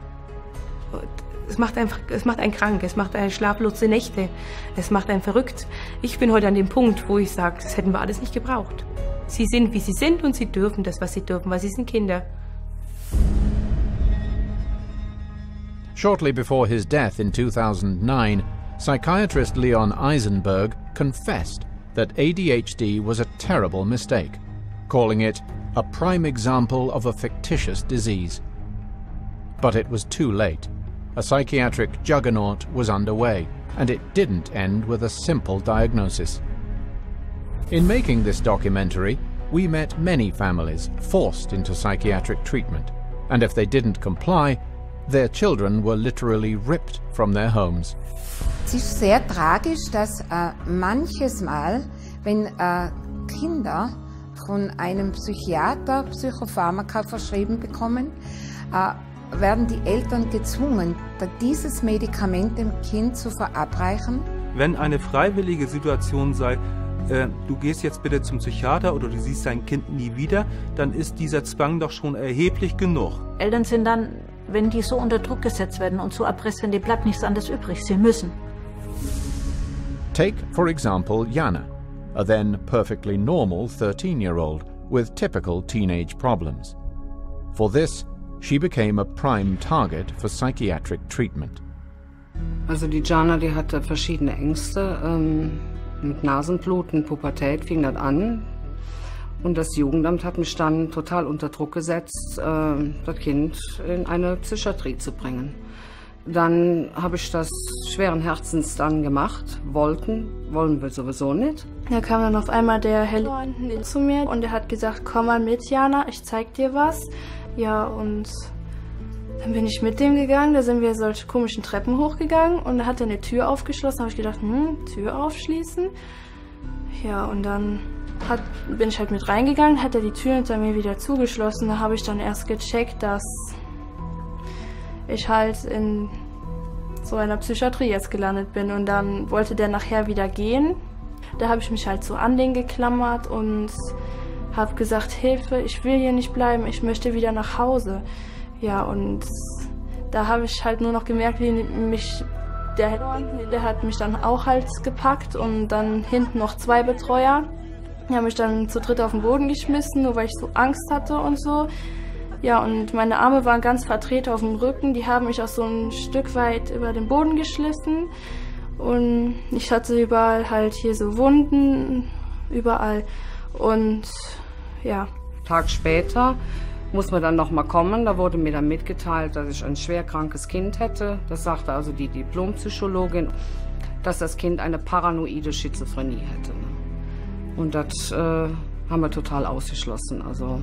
Es macht einfach, es macht einen krank, es macht einen schlaflose Nächte, es macht einen verrückt. Ich bin heute an dem Punkt, wo ich sage, das hätten wir alles nicht gebraucht. Sie sind, wie sie sind und sie dürfen das, was sie dürfen, weil sie sind Kinder. Shortly before his death in two thousand nine, psychiatrist Leon Eisenberg confessed that A D H D was a terrible mistake, calling it a prime example of a fictitious disease. But it was too late. A psychiatric juggernaut was underway, and it didn't end with a simple diagnosis. In making this documentary, we met many families forced into psychiatric treatment, and if they didn't comply, their children were literally ripped from their homes. Es ist sehr tragisch, dass äh, manches Mal, wenn äh, Kinder von einem Psychiater Psychopharmaka verschrieben bekommen, äh, werden die Eltern gezwungen, dieses Medikament dem Kind zu verabreichen. Wenn eine freiwillige Situation sei, äh, du gehst jetzt bitte zum Psychiater oder du siehst dein Kind nie wieder, dann ist dieser Zwang doch schon erheblich genug. Eltern sind dann, wenn die so unter Druck gesetzt werden und so erpresst werden, die bleibt nichts anderes übrig. Sie müssen. Take, for example, Jana, a then perfectly normal thirteen-year-old with typical teenage problems. For this, she became a prime target for psychiatric treatment. Also die Jana, die hatte verschiedene Ängste, ähm, mit Nasenbluten, Pubertät fing das an. Und das Jugendamt hat mich dann total unter Druck gesetzt, äh, das Kind in eine Psychiatrie zu bringen. Dann habe ich das schweren Herzens dann gemacht. Wollten, wollen wir sowieso nicht. Da kam dann auf einmal der Herr zu mir und er hat gesagt, komm mal mit, Jana, ich zeig dir was. Ja, und dann bin ich mit dem gegangen, da sind wir solche komischen Treppen hochgegangen und da hat er eine Tür aufgeschlossen. Da habe ich gedacht, hm, Tür aufschließen? Ja, und dann hat, bin ich halt mit reingegangen, hat er die Tür hinter mir wieder zugeschlossen. Da habe ich dann erst gecheckt, dass ich halt in so einer Psychiatrie jetzt gelandet bin. Und dann wollte der nachher wieder gehen. Da habe ich mich halt so an den geklammert und habe gesagt, Hilfe, ich will hier nicht bleiben, ich möchte wieder nach Hause. Ja, und da habe ich halt nur noch gemerkt, wie mich, der, der hat mich dann auch halt gepackt und dann hinten noch zwei Betreuer. Die haben mich dann zu dritt auf den Boden geschmissen, nur weil ich so Angst hatte und so. Ja, und meine Arme waren ganz verdreht auf dem Rücken, die haben mich auch so ein Stück weit über den Boden geschliffen. Und ich hatte überall halt hier so Wunden, überall. Und ja. Tag später muss man dann nochmal kommen. Da wurde mir dann mitgeteilt, dass ich ein schwer krankes Kind hätte. Das sagte also die Diplompsychologin, dass das Kind eine paranoide Schizophrenie hätte. Und das äh, haben wir total ausgeschlossen. Also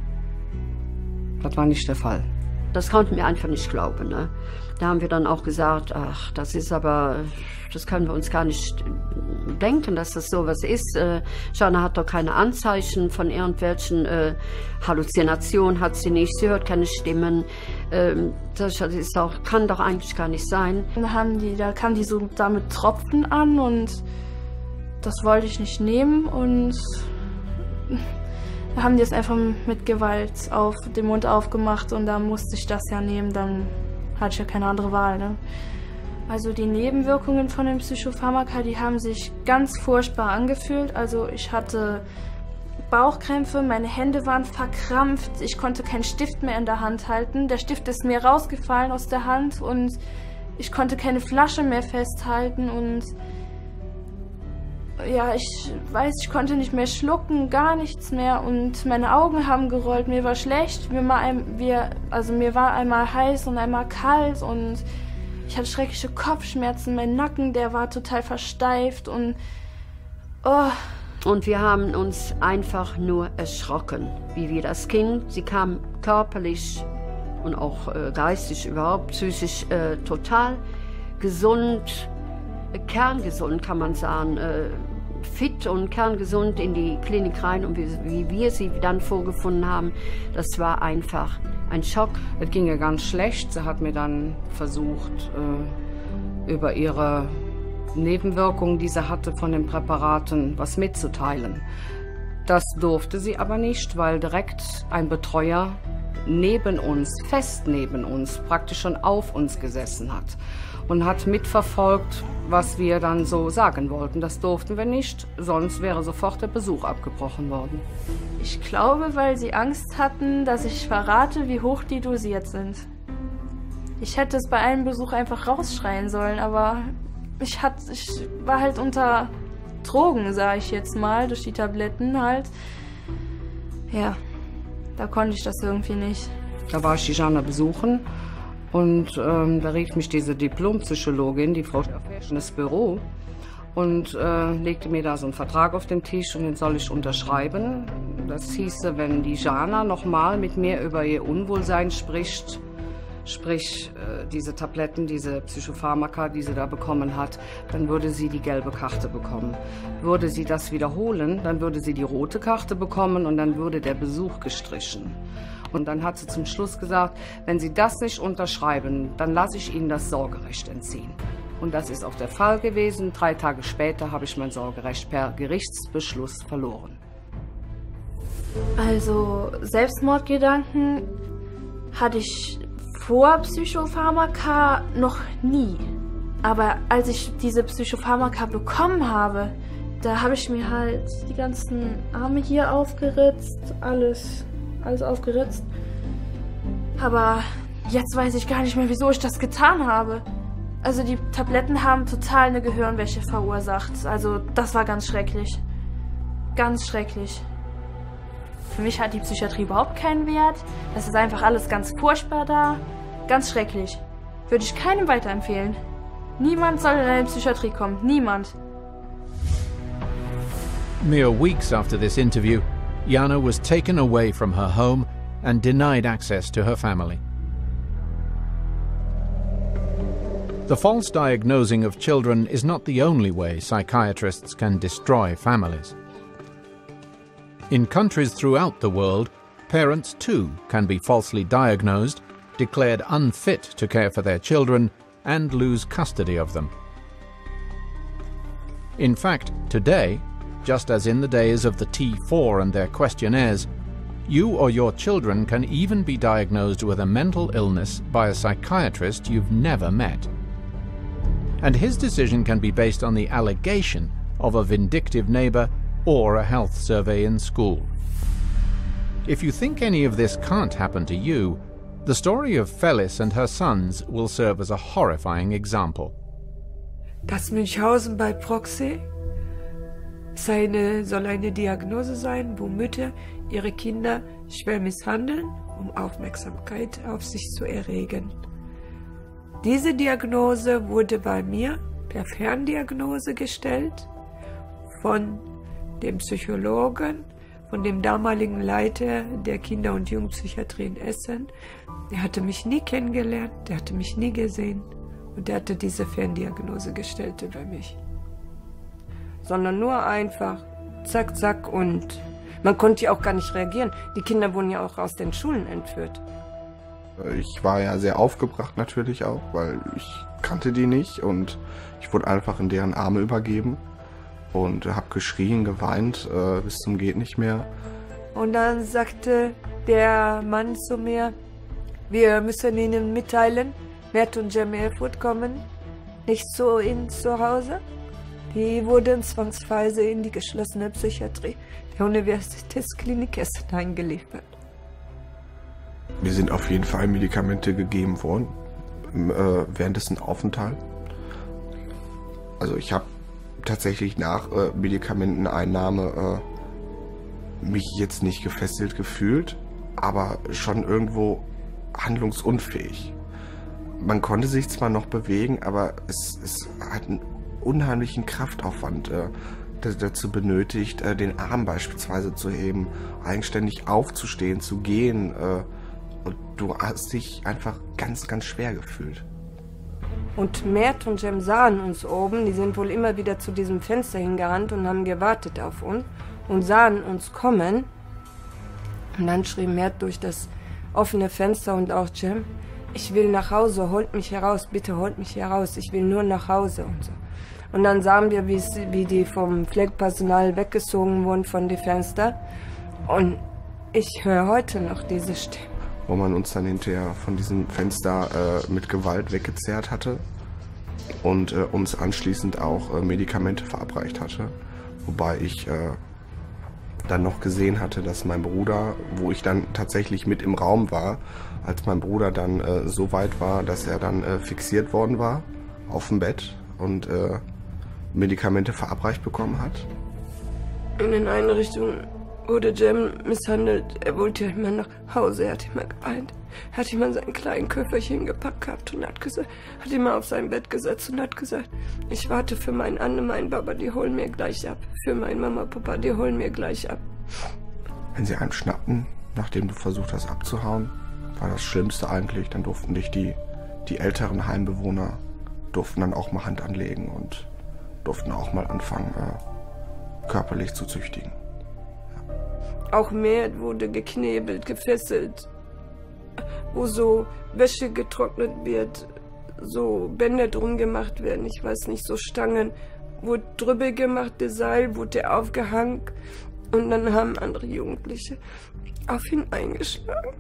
das war nicht der Fall. Das konnten wir einfach nicht glauben. Ne? Da haben wir dann auch gesagt, ach, das ist aber, das können wir uns gar nicht denken, dass das sowas ist. Äh, Jana hat doch keine Anzeichen von irgendwelchen äh, Halluzinationen, hat sie nicht, sie hört keine Stimmen. Ähm, das ist auch, kann doch eigentlich gar nicht sein. Da, haben die, da kamen die so da mit Tropfen an und das wollte ich nicht nehmen und da haben die es einfach mit Gewalt auf den Mund aufgemacht und da musste ich das ja nehmen, dann hatte ich ja keine andere Wahl. Ne? Also die Nebenwirkungen von den Psychopharmaka, die haben sich ganz furchtbar angefühlt. Also ich hatte Bauchkrämpfe, meine Hände waren verkrampft, ich konnte keinen Stift mehr in der Hand halten. Der Stift ist mir rausgefallen aus der Hand und ich konnte keine Flasche mehr festhalten und ja, ich weiß, ich konnte nicht mehr schlucken, gar nichts mehr und meine Augen haben gerollt, mir war schlecht, mir war, ein, wir, also mir war einmal heiß und einmal kalt und ich hatte schreckliche Kopfschmerzen, mein Nacken, der war total versteift und oh. Und wir haben uns einfach nur erschrocken, wie wir das Kind, sie kam körperlich und auch äh, geistig überhaupt, psychisch äh, total gesund, äh, kerngesund kann man sagen, äh, fit und kerngesund in die Klinik rein und wie, wie wir sie dann vorgefunden haben, das war einfach ein Schock. Es ging ihr ganz schlecht. Sie hat mir dann versucht, äh, über ihre Nebenwirkungen, die sie hatte von den Präparaten, was mitzuteilen. Das durfte sie aber nicht, weil direkt ein Betreuer neben uns, fest neben uns, praktisch schon auf uns gesessen hat und hat mitverfolgt, was wir dann so sagen wollten. Das durften wir nicht, sonst wäre sofort der Besuch abgebrochen worden. Ich glaube, weil sie Angst hatten, dass ich verrate, wie hoch die dosiert sind. Ich hätte es bei einem Besuch einfach rausschreien sollen, aber ich, hat, ich war halt unter Drogen, sage ich jetzt mal, durch die Tabletten halt. Ja, da konnte ich das irgendwie nicht. Da war ich die Jana besuchen. Und ähm, da rief mich diese Diplompsychologin, die Frau Schaffer, ins Büro und äh, legte mir da so einen Vertrag auf den Tisch und den soll ich unterschreiben. Das hieße, wenn die Jana nochmal mit mir über ihr Unwohlsein spricht, sprich äh, diese Tabletten, diese Psychopharmaka, die sie da bekommen hat, dann würde sie die gelbe Karte bekommen. Würde sie das wiederholen, dann würde sie die rote Karte bekommen und dann würde der Besuch gestrichen. Und dann hat sie zum Schluss gesagt, wenn Sie das nicht unterschreiben, dann lasse ich Ihnen das Sorgerecht entziehen. Und das ist auch der Fall gewesen. Drei Tage später habe ich mein Sorgerecht per Gerichtsbeschluss verloren. Also Selbstmordgedanken hatte ich vor Psychopharmaka noch nie. Aber als ich diese Psychopharmaka bekommen habe, da habe ich mir halt die ganzen Arme hier aufgeritzt, alles... alles aufgeritzt. Aber jetzt weiß ich gar nicht mehr, wieso ich das getan habe. Also die Tabletten haben total eine Gehirnwäsche verursacht. Also das war ganz schrecklich. Ganz schrecklich. Für mich hat die Psychiatrie überhaupt keinen Wert. Das ist einfach alles ganz furchtbar da. Ganz schrecklich. Würde ich keinem weiterempfehlen. Niemand soll in eine Psychiatrie kommen. Niemand. Mere weeks after this interview, Jana was taken away from her home and denied access to her family. The false diagnosing of children is not the only way psychiatrists can destroy families. In countries throughout the world, parents too can be falsely diagnosed, declared unfit to care for their children, and lose custody of them. In fact, today, just as in the days of the T four and their questionnaires, you or your children can even be diagnosed with a mental illness by a psychiatrist you've never met. And his decision can be based on the allegation of a vindictive neighbor or a health survey in school. If you think any of this can't happen to you, the story of Felis and her sons will serve as a horrifying example. Das Münchhausen bei Proxy seine, soll eine Diagnose sein, wo Mütter ihre Kinder schwer misshandeln, um Aufmerksamkeit auf sich zu erregen. Diese Diagnose wurde bei mir per Ferndiagnose gestellt von dem Psychologen, von dem damaligen Leiter der Kinder- und Jugendpsychiatrie in Essen. Der hatte mich nie kennengelernt, der hatte mich nie gesehen und der hatte diese Ferndiagnose gestellt über mich. Sondern nur einfach zack, zack und man konnte ja auch gar nicht reagieren. Die Kinder wurden ja auch aus den Schulen entführt. Ich war ja sehr aufgebracht natürlich auch, weil ich kannte die nicht und ich wurde einfach in deren Arme übergeben und habe geschrien, geweint äh, bis zum geht nicht mehr. Und dann sagte der Mann zu mir, wir müssen Ihnen mitteilen, Mert und Jem Erfurt kommen nicht zu Ihnen zu Hause. Die wurden zwangsweise in die geschlossene Psychiatrie der Universitätsklinik Essen eingeliefert. Mir sind auf jeden Fall Medikamente gegeben worden äh, währenddessen Aufenthalt. Also ich habe tatsächlich nach äh, Medikamenteneinnahme äh, mich jetzt nicht gefesselt gefühlt, aber schon irgendwo handlungsunfähig. Man konnte sich zwar noch bewegen, aber es, es hat einen unheimlichen Kraftaufwand äh, dazu benötigt, äh, den Arm beispielsweise zu heben, eigenständig aufzustehen, zu gehen. Äh, und du hast dich einfach ganz, ganz schwer gefühlt. Und Mert und Jem sahen uns oben, die sind wohl immer wieder zu diesem Fenster hingerannt und haben gewartet auf uns und sahen uns kommen. Und dann schrie Mert durch das offene Fenster und auch Jem, ich will nach Hause, holt mich heraus, bitte holt mich heraus, ich will nur nach Hause und so. Und dann sahen wir, wie die vom Pflegepersonal weggezogen wurden von den Fenstern. Und ich höre heute noch diese Stimme. Wo man uns dann hinterher von diesem Fenster äh, mit Gewalt weggezerrt hatte und äh, uns anschließend auch äh, Medikamente verabreicht hatte. Wobei ich äh, dann noch gesehen hatte, dass mein Bruder, wo ich dann tatsächlich mit im Raum war, als mein Bruder dann äh, so weit war, dass er dann äh, fixiert worden war auf dem Bett und äh, Medikamente verabreicht bekommen hat. In den Einrichtungen wurde Jem misshandelt. Er wollte immer nach Hause, er hat immer geweint. Er hat immer sein kleines Köfferchen gepackt gehabt und hat gesagt, hat immer auf sein Bett gesetzt und hat gesagt, ich warte für meinen Anne, meinen Papa, die holen mir gleich ab. Für meinen Mama, Papa, die holen mir gleich ab. Wenn sie einen schnappten, nachdem du versucht hast abzuhauen, war das Schlimmste eigentlich. Dann durften dich die, die älteren Heimbewohner, durften dann auch mal Hand anlegen und durften auch mal anfangen, äh, körperlich zu züchtigen. Auch Mert wurde geknebelt, gefesselt, wo so Wäsche getrocknet wird, so Bänder drum gemacht werden, ich weiß nicht, so Stangen, wurde drüber gemacht, der Seil wurde aufgehangen und dann haben andere Jugendliche auf ihn eingeschlagen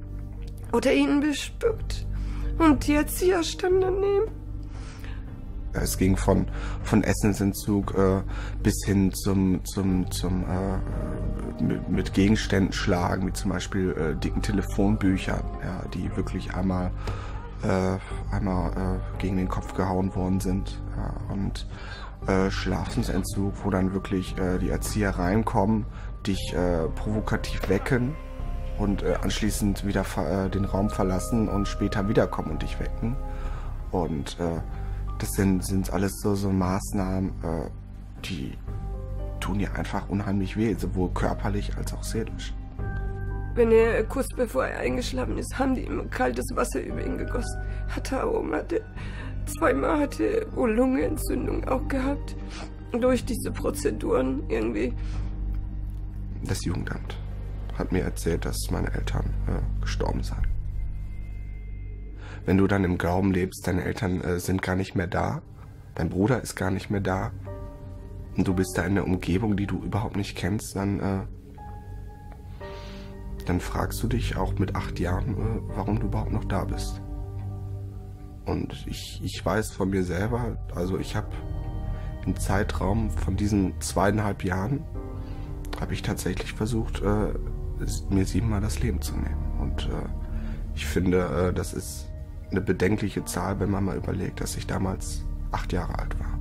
oder ihn bespuckt und die Erzieher standen daneben Es ging von, von Essensentzug äh, bis hin zum, zum, zum äh, mit, mit Gegenständen schlagen, wie zum Beispiel äh, dicken Telefonbüchern, ja, die wirklich einmal, äh, einmal äh, gegen den Kopf gehauen worden sind. Ja, und äh, Schlafensentzug, wo dann wirklich äh, die Erzieher reinkommen, dich äh, provokativ wecken und äh, anschließend wieder äh, den Raum verlassen und später wiederkommen und dich wecken. Und äh, das sind, sind alles so, so Maßnahmen, äh, die tun dir einfach unheimlich weh, sowohl körperlich als auch seelisch. Wenn er kurz bevor er eingeschlafen ist, haben die ihm kaltes Wasser über ihn gegossen. Hatte Oma, hatte zweimal hatte wohl Lungenentzündung auch gehabt. Durch diese Prozeduren irgendwie. Das Jugendamt hat mir erzählt, dass meine Eltern äh, gestorben seien. Wenn du dann im Glauben lebst, deine Eltern äh, sind gar nicht mehr da, dein Bruder ist gar nicht mehr da und du bist da in einer Umgebung, die du überhaupt nicht kennst, dann, äh, dann fragst du dich auch mit acht Jahren, äh, warum du überhaupt noch da bist. Und ich, ich weiß von mir selber, also ich habe im Zeitraum von diesen zweieinhalb Jahren, habe ich tatsächlich versucht, äh, mir siebenmal das Leben zu nehmen. Und äh, ich finde, äh, das ist eine bedenkliche Zahl, wenn man mal überlegt, dass ich damals acht Jahre alt war.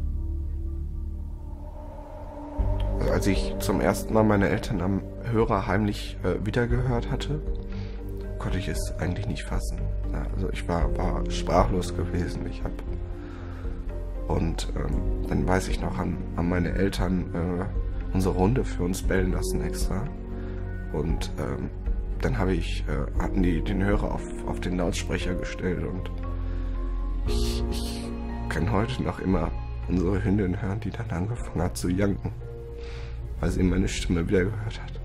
Also als ich zum ersten Mal meine Eltern am Hörer heimlich äh, wiedergehört hatte, konnte ich es eigentlich nicht fassen. Ja, also ich war, war sprachlos gewesen. Ich habe und ähm, dann weiß ich noch, an, an meine Eltern äh, unsere Hunde für uns bellen lassen extra. Und ähm, dann habe ich, äh, hatten die den Hörer auf, auf den Lautsprecher gestellt und ich, ich kann heute noch immer unsere Hündin hören, die dann angefangen hat zu janken, weil sie meine Stimme wieder gehört hat.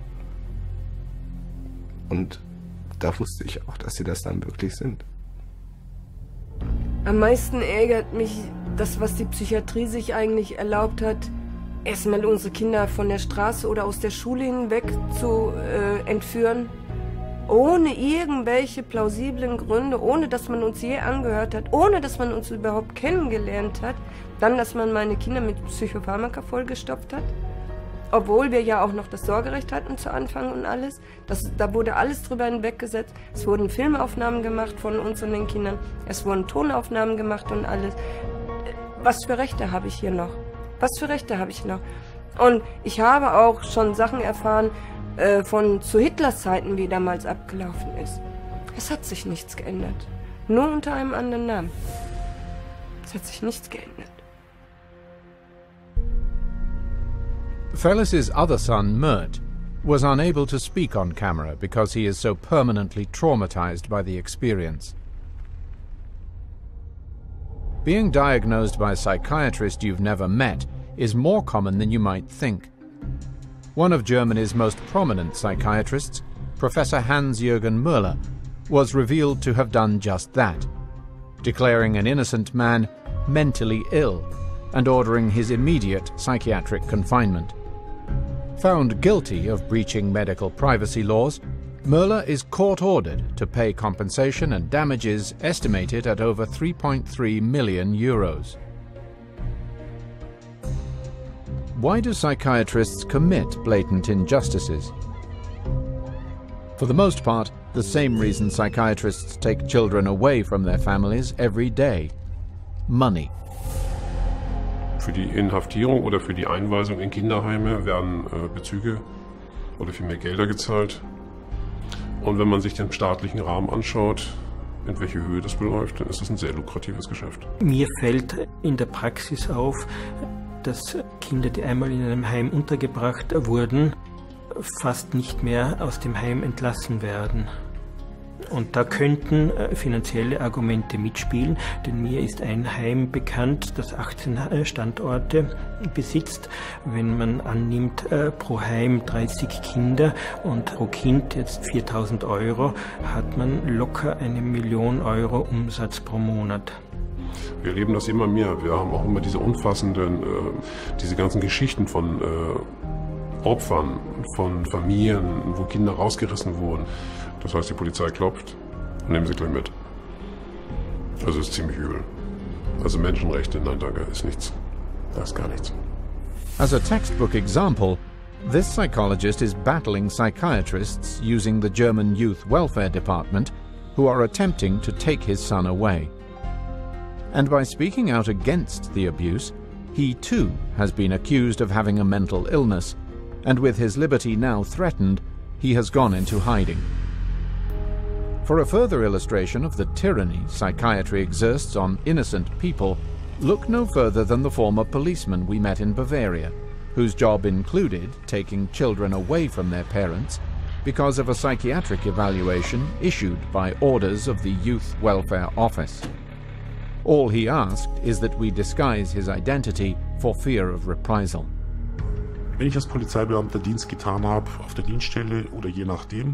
Und da wusste ich auch, dass sie das dann wirklich sind. Am meisten ärgert mich das, was die Psychiatrie sich eigentlich erlaubt hat, erstmal unsere Kinder von der Straße oder aus der Schule hinweg zu äh, entführen, ohne irgendwelche plausiblen Gründe, ohne dass man uns je angehört hat, ohne dass man uns überhaupt kennengelernt hat, dann, dass man meine Kinder mit Psychopharmaka vollgestopft hat, obwohl wir ja auch noch das Sorgerecht hatten zu Anfang und alles. Das, da wurde alles drüber hinweggesetzt. Es wurden Filmaufnahmen gemacht von uns und den Kindern, es wurden Tonaufnahmen gemacht und alles. Was für Rechte habe ich hier noch? Was für Rechte habe ich noch? Und ich habe auch schon Sachen erfahren äh, von zu Hitlers Zeiten, wie damals abgelaufen ist. Es hat sich nichts geändert. Nur unter einem anderen Namen. Es hat sich nichts geändert. Felis's other son, Mert, was unable to speak on camera because he is so permanently traumatized by the experience. Being diagnosed by a psychiatrist you've never met is more common than you might think. One of Germany's most prominent psychiatrists, Professor Hans-Jürgen Müller, was revealed to have done just that, declaring an innocent man mentally ill and ordering his immediate psychiatric confinement. Found guilty of breaching medical privacy laws, Müller is court-ordered to pay compensation and damages estimated at over three point three million euros. Why do psychiatrists commit blatant injustices? For the most part, the same reason psychiatrists take children away from their families every day: money. Für die Inhaftierung oder für die Einweisung in Kinderheime werden äh, Bezüge oder vielmehr Gelder gezahlt. Und wenn man sich den staatlichen Rahmen anschaut, in welche Höhe das beläuft, dann ist das ein sehr lukratives Geschäft. Mir fällt in der Praxis auf, dass Kinder, die einmal in einem Heim untergebracht wurden, fast nicht mehr aus dem Heim entlassen werden. Und da könnten äh, finanzielle Argumente mitspielen, denn mir ist ein Heim bekannt, das achtzehn Standorte besitzt. Wenn man annimmt, äh, pro Heim dreißig Kinder und pro Kind jetzt viertausend Euro, hat man locker eine Million Euro Umsatz pro Monat. Wir erleben das immer mehr. Wir haben auch immer diese umfassenden, äh, diese ganzen Geschichten von äh, Opfern, von Familien, wo Kinder rausgerissen wurden. Das heißt, die Polizei klopft und nehmen sie gleich mit. Also es ist ziemlich übel. Also Menschenrechte, nein danke, ist nichts. Das ist gar nichts. As a textbook example, this psychologist is battling psychiatrists using the German Youth Welfare Department who are attempting to take his son away. And by speaking out against the abuse, he too has been accused of having a mental illness, and with his liberty now threatened, he has gone into hiding. For a further illustration of the tyranny psychiatry exerts on innocent people, look no further than the former policeman we met in Bavaria, whose job included taking children away from their parents because of a psychiatric evaluation issued by orders of the Youth Welfare Office. All he asked is that we disguise his identity for fear of reprisal. Wenn ich als Polizeibeamter Dienst getan habe, auf der Dienststelle oder je nachdem,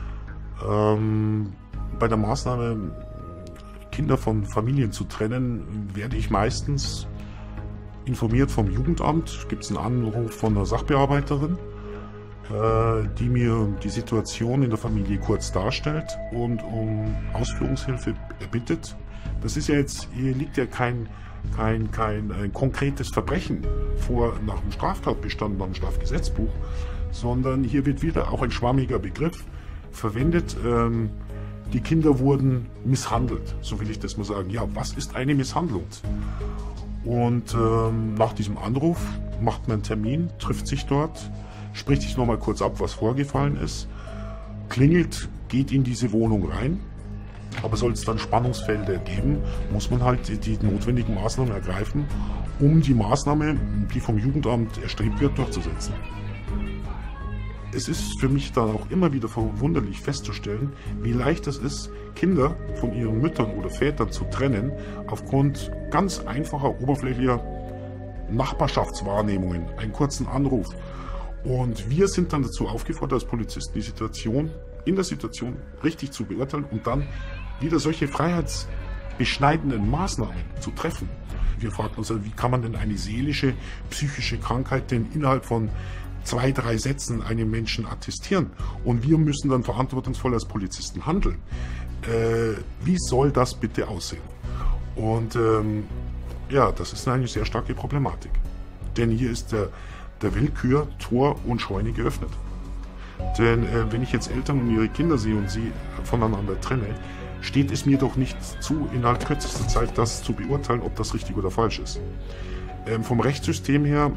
ähm, bei der Maßnahme, Kinder von Familien zu trennen, werde ich meistens informiert vom Jugendamt. Gibt es einen Anruf von einer Sachbearbeiterin, äh, die mir die Situation in der Familie kurz darstellt und um Ausführungshilfe erbittet. Das ist ja jetzt, hier liegt ja kein, kein, kein ein konkretes Verbrechen vor nach dem Straftatbestand, nach dem Strafgesetzbuch, sondern hier wird wieder auch ein schwammiger Begriff verwendet. Ähm, die Kinder wurden misshandelt, so will ich das mal sagen. Ja, was ist eine Misshandlung? Und ähm, nach diesem Anruf macht man einen Termin, trifft sich dort, spricht sich nochmal kurz ab, was vorgefallen ist, klingelt, geht in diese Wohnung rein. Aber soll es dann Spannungsfelder geben, muss man halt die, die notwendigen Maßnahmen ergreifen, um die Maßnahme, die vom Jugendamt erstrebt wird, durchzusetzen. Es ist für mich dann auch immer wieder verwunderlich festzustellen, wie leicht es ist, Kinder von ihren Müttern oder Vätern zu trennen, aufgrund ganz einfacher, oberflächlicher Nachbarschaftswahrnehmungen, einen kurzen Anruf. Und wir sind dann dazu aufgefordert, als Polizisten die Situation, in der Situation richtig zu beurteilen und dann wieder solche freiheitsbeschneidenden Maßnahmen zu treffen. Wir fragen uns, wie kann man denn eine seelische, psychische Krankheit denn innerhalb von zwei, drei Sätzen einem Menschen attestieren? Und wir müssen dann verantwortungsvoll als Polizisten handeln. Äh, wie soll das bitte aussehen? Und ähm, ja, das ist eine sehr starke Problematik. Denn hier ist der, der Willkür Tor und Scheune geöffnet. Denn äh, wenn ich jetzt Eltern und ihre Kinder sehe und sie voneinander trenne, steht es mir doch nicht zu, innerhalb kürzester Zeit das zu beurteilen, ob das richtig oder falsch ist. Ähm, vom Rechtssystem her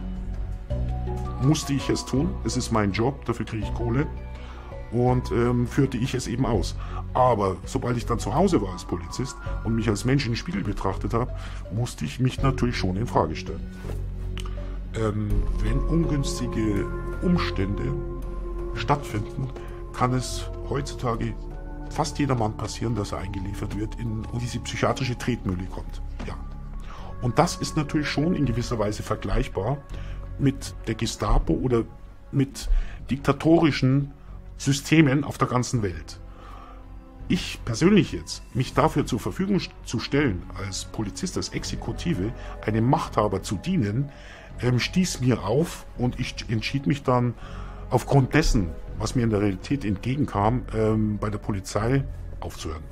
musste ich es tun. Es ist mein Job, dafür kriege ich Kohle und ähm, führte ich es eben aus. Aber sobald ich dann zu Hause war als Polizist und mich als Mensch in den Spiegel betrachtet habe, musste ich mich natürlich schon in Frage stellen. Ähm, wenn ungünstige Umstände stattfinden, kann es heutzutage fast jedermann passieren, dass er eingeliefert wird in, in diese psychiatrische Tretmühle kommt. Ja. Und das ist natürlich schon in gewisser Weise vergleichbar mit der Gestapo oder mit diktatorischen Systemen auf der ganzen Welt. Ich persönlich jetzt, mich dafür zur Verfügung zu stellen, als Polizist, als Exekutive, einem Machthaber zu dienen, ähm, stieß mir auf und ich entschied mich dann aufgrund dessen, was mir in der Realität entgegenkam, ähm, bei der Polizei aufzuhören.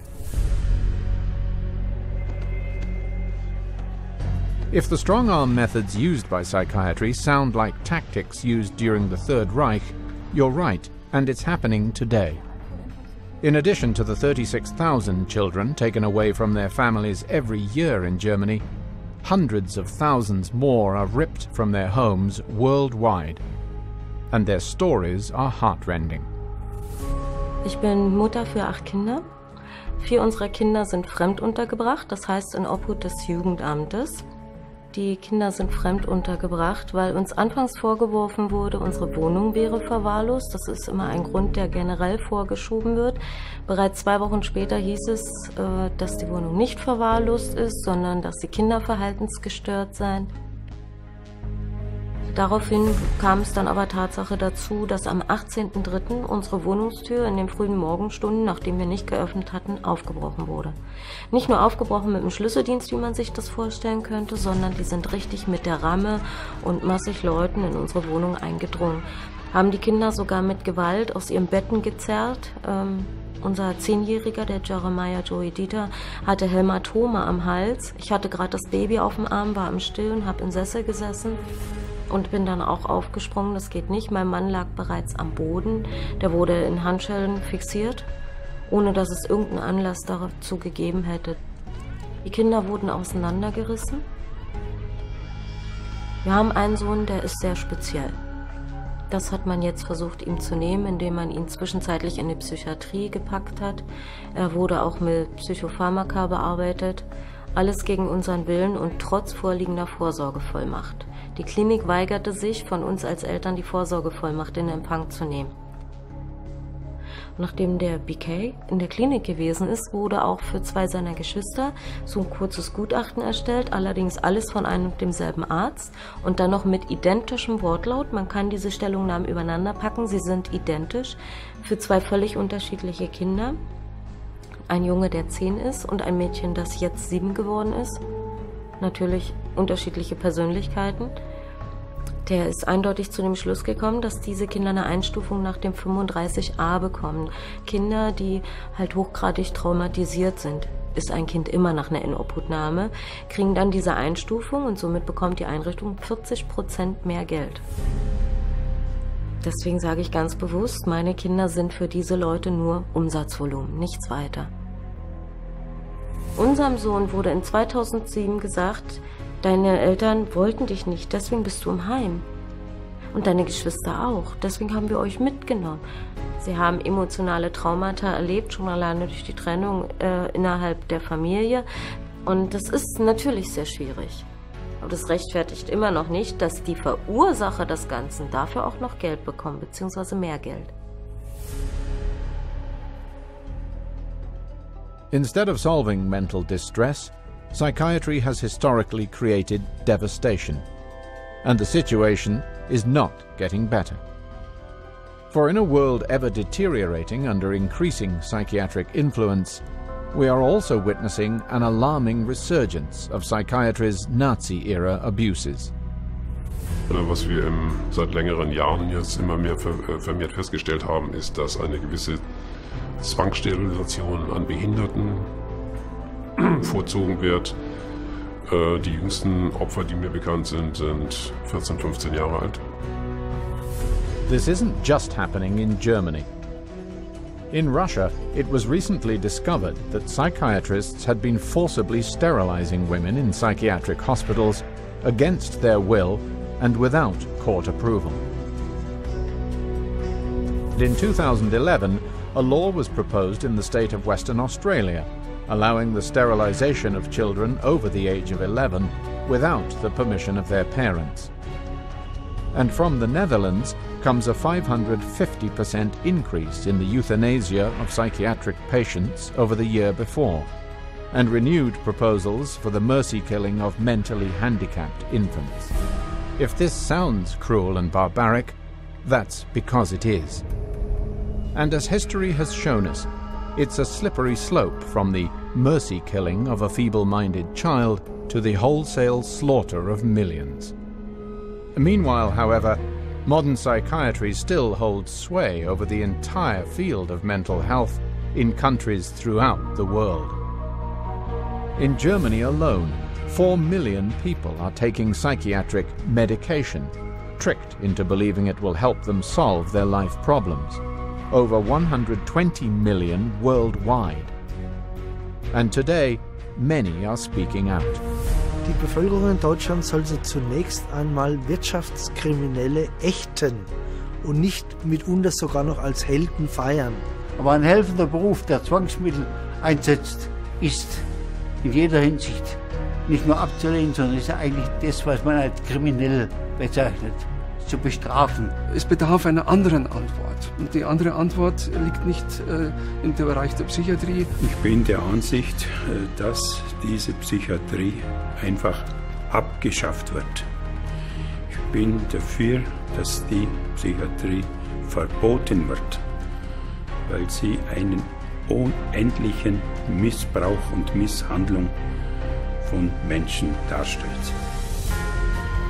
If the strong-arm methods used by psychiatry sound like tactics used during the Third Reich, you're right, and it's happening today. In addition to the thirty-six thousand children taken away from their families every year in Germany, hundreds of thousands more are ripped from their homes worldwide. And their stories are heartrending. Ich bin Mutter für acht Kinder. Vier unserer Kinder sind fremd untergebracht, das heißt in Obhut des Jugendamtes. Die Kinder sind fremd untergebracht, weil uns anfangs vorgeworfen wurde, unsere Wohnung wäre verwahrlost. Das ist immer ein Grund, der generell vorgeschoben wird. Bereits zwei Wochen später hieß es, dass die Wohnung nicht verwahrlost ist, sondern dass die Kinder verhaltensgestört seien. Daraufhin kam es dann aber Tatsache dazu, dass am achtzehnten dritten unsere Wohnungstür in den frühen Morgenstunden, nachdem wir nicht geöffnet hatten, aufgebrochen wurde. Nicht nur aufgebrochen mit dem Schlüsseldienst, wie man sich das vorstellen könnte, sondern die sind richtig mit der Ramme und massig Leuten in unsere Wohnung eingedrungen. Haben die Kinder sogar mit Gewalt aus ihren Betten gezerrt. Ähm, Unser Zehnjähriger, der Jeremiah Joey Dieter, hatte Hämatome am Hals. Ich hatte gerade das Baby auf dem Arm, war im Stillen, habe im Sessel gesessen und bin dann auch aufgesprungen. Das geht nicht. Mein Mann lag bereits am Boden. Der wurde in Handschellen fixiert, ohne dass es irgendeinen Anlass dazu gegeben hätte. Die Kinder wurden auseinandergerissen. Wir haben einen Sohn, der ist sehr speziell. Das hat man jetzt versucht, ihm zu nehmen, indem man ihn zwischenzeitlich in die Psychiatrie gepackt hat. Er wurde auch mit Psychopharmaka bearbeitet. Alles gegen unseren Willen und trotz vorliegender Vorsorgevollmacht. Die Klinik weigerte sich, von uns als Eltern die Vorsorgevollmacht in Empfang zu nehmen. Nachdem der B K in der Klinik gewesen ist, wurde auch für zwei seiner Geschwister so ein kurzes Gutachten erstellt, allerdings alles von einem und demselben Arzt und dann noch mit identischem Wortlaut. Man kann diese Stellungnahmen übereinander packen, sie sind identisch für zwei völlig unterschiedliche Kinder. Ein Junge, der zehn ist und ein Mädchen, das jetzt sieben geworden ist. Natürlich unterschiedliche Persönlichkeiten. Der ist eindeutig zu dem Schluss gekommen, dass diese Kinder eine Einstufung nach dem fünfunddreißig a bekommen. Kinder, die halt hochgradig traumatisiert sind, ist ein Kind immer nach einer Inobhutnahme, kriegen dann diese Einstufung und somit bekommt die Einrichtung vierzig Prozent mehr Geld. Deswegen sage ich ganz bewusst, meine Kinder sind für diese Leute nur Umsatzvolumen, nichts weiter. Unserem Sohn wurde in zweitausendsieben gesagt, deine Eltern wollten dich nicht, deswegen bist du im Heim. Und deine Geschwister auch, deswegen haben wir euch mitgenommen. Sie haben emotionale Traumata erlebt, schon alleine durch die Trennung äh, innerhalb der Familie. Und das ist natürlich sehr schwierig. Aber das rechtfertigt immer noch nicht, dass die Verursacher des Ganzen dafür auch noch Geld bekommen, beziehungsweise mehr Geld. Instead of solving mental distress, psychiatry has historically created devastation, and the situation is not getting better. For in a world ever deteriorating under increasing psychiatric influence, we are also witnessing an alarming resurgence of psychiatry's Nazi-era abuses. Was wir im, seit längeren Jahren jetzt immer mehr vermehrt festgestellt haben, ist, dass eine gewisse Zwangssterilisation an Behinderten vorzogen wird. Die jüngsten Opfer, die mir bekannt sind, sind vierzehn, fünfzehn Jahre alt. This isn't just happening in Germany. In Russia, it was recently discovered that psychiatrists had been forcibly sterilizing women in psychiatric hospitals against their will and without court approval. And in two thousand eleven, a law was proposed in the state of Western Australia, allowing the sterilization of children over the age of eleven without the permission of their parents. And from the Netherlands comes a five hundred fifty percent increase in the euthanasia of psychiatric patients over the year before, and renewed proposals for the mercy killing of mentally handicapped infants. If this sounds cruel and barbaric, that's because it is. And as history has shown us, it's a slippery slope from the mercy killing of a feeble-minded child to the wholesale slaughter of millions. Meanwhile, however, modern psychiatry still holds sway over the entire field of mental health in countries throughout the world. In Germany alone, four million people are taking psychiatric medication, tricked into believing it will help them solve their life problems. Over one hundred twenty million worldwide. And today, many are speaking out. Die Bevölkerung in Deutschland sollte zunächst einmal Wirtschaftskriminelle ächten und nicht mitunter sogar noch als Helden feiern. Aber ein helfender Beruf, der Zwangsmittel einsetzt, ist in jeder Hinsicht nicht nur abzulehnen, sondern ist ja eigentlich das, was man als kriminell bezeichnet, zu bestrafen. Es bedarf einer anderen Antwort. Und die andere Antwort liegt nicht äh, im Bereich der Psychiatrie. Ich bin der Ansicht, äh, dass diese Psychiatrie einfach abgeschafft wird. Ich bin dafür, dass die Psychiatrie verboten wird, weil sie einen unendlichen Missbrauch und Misshandlung von Menschen darstellt.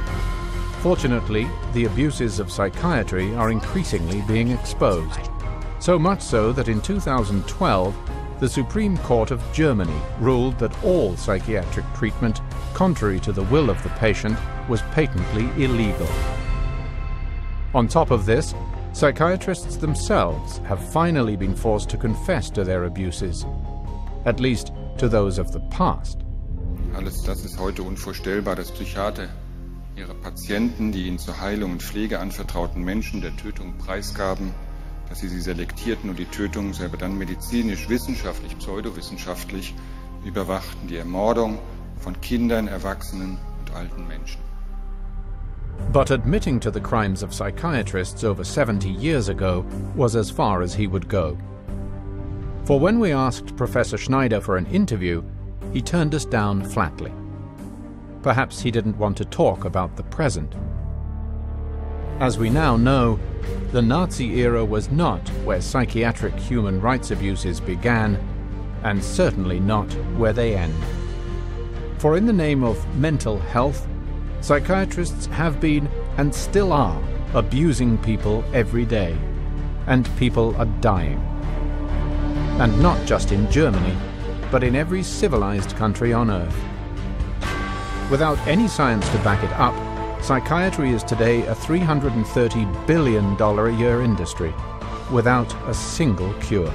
Fortunately, the abuses of psychiatry are increasingly being exposed. So much so that in two thousand twelve, the Supreme Court of Germany ruled that all psychiatric treatment, contrary to the will of the patient, was patently illegal. On top of this, psychiatrists themselves have finally been forced to confess to their abuses, at least to those of the past. Alles das ist heute unvorstellbar, dass Psychiater ihre Patienten, die ihnen zur Heilung und Pflege anvertrauten Menschen der Tötung preisgaben, dass sie sie selektierten und die Tötung selber dann medizinisch, wissenschaftlich, pseudowissenschaftlich überwachten, die Ermordung von Kindern, Erwachsenen und alten Menschen. But admitting to the crimes of psychiatrists over seventy years ago was as far as he would go. For when we asked Professor Schneider for an interview, he turned us down flatly. Perhaps he didn't want to talk about the present. As we now know, the Nazi era was not where psychiatric human rights abuses began, and certainly not where they end. For in the name of mental health, psychiatrists have been, and still are, abusing people every day, and people are dying. And not just in Germany, but in every civilized country on earth. Without any science to back it up, psychiatry is today a three hundred thirty billion dollars a year industry, without a single cure.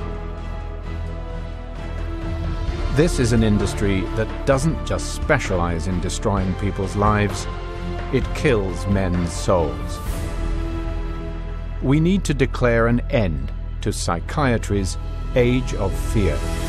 This is an industry that doesn't just specialize in destroying people's lives, it kills men's souls. We need to declare an end to psychiatry's age of fear.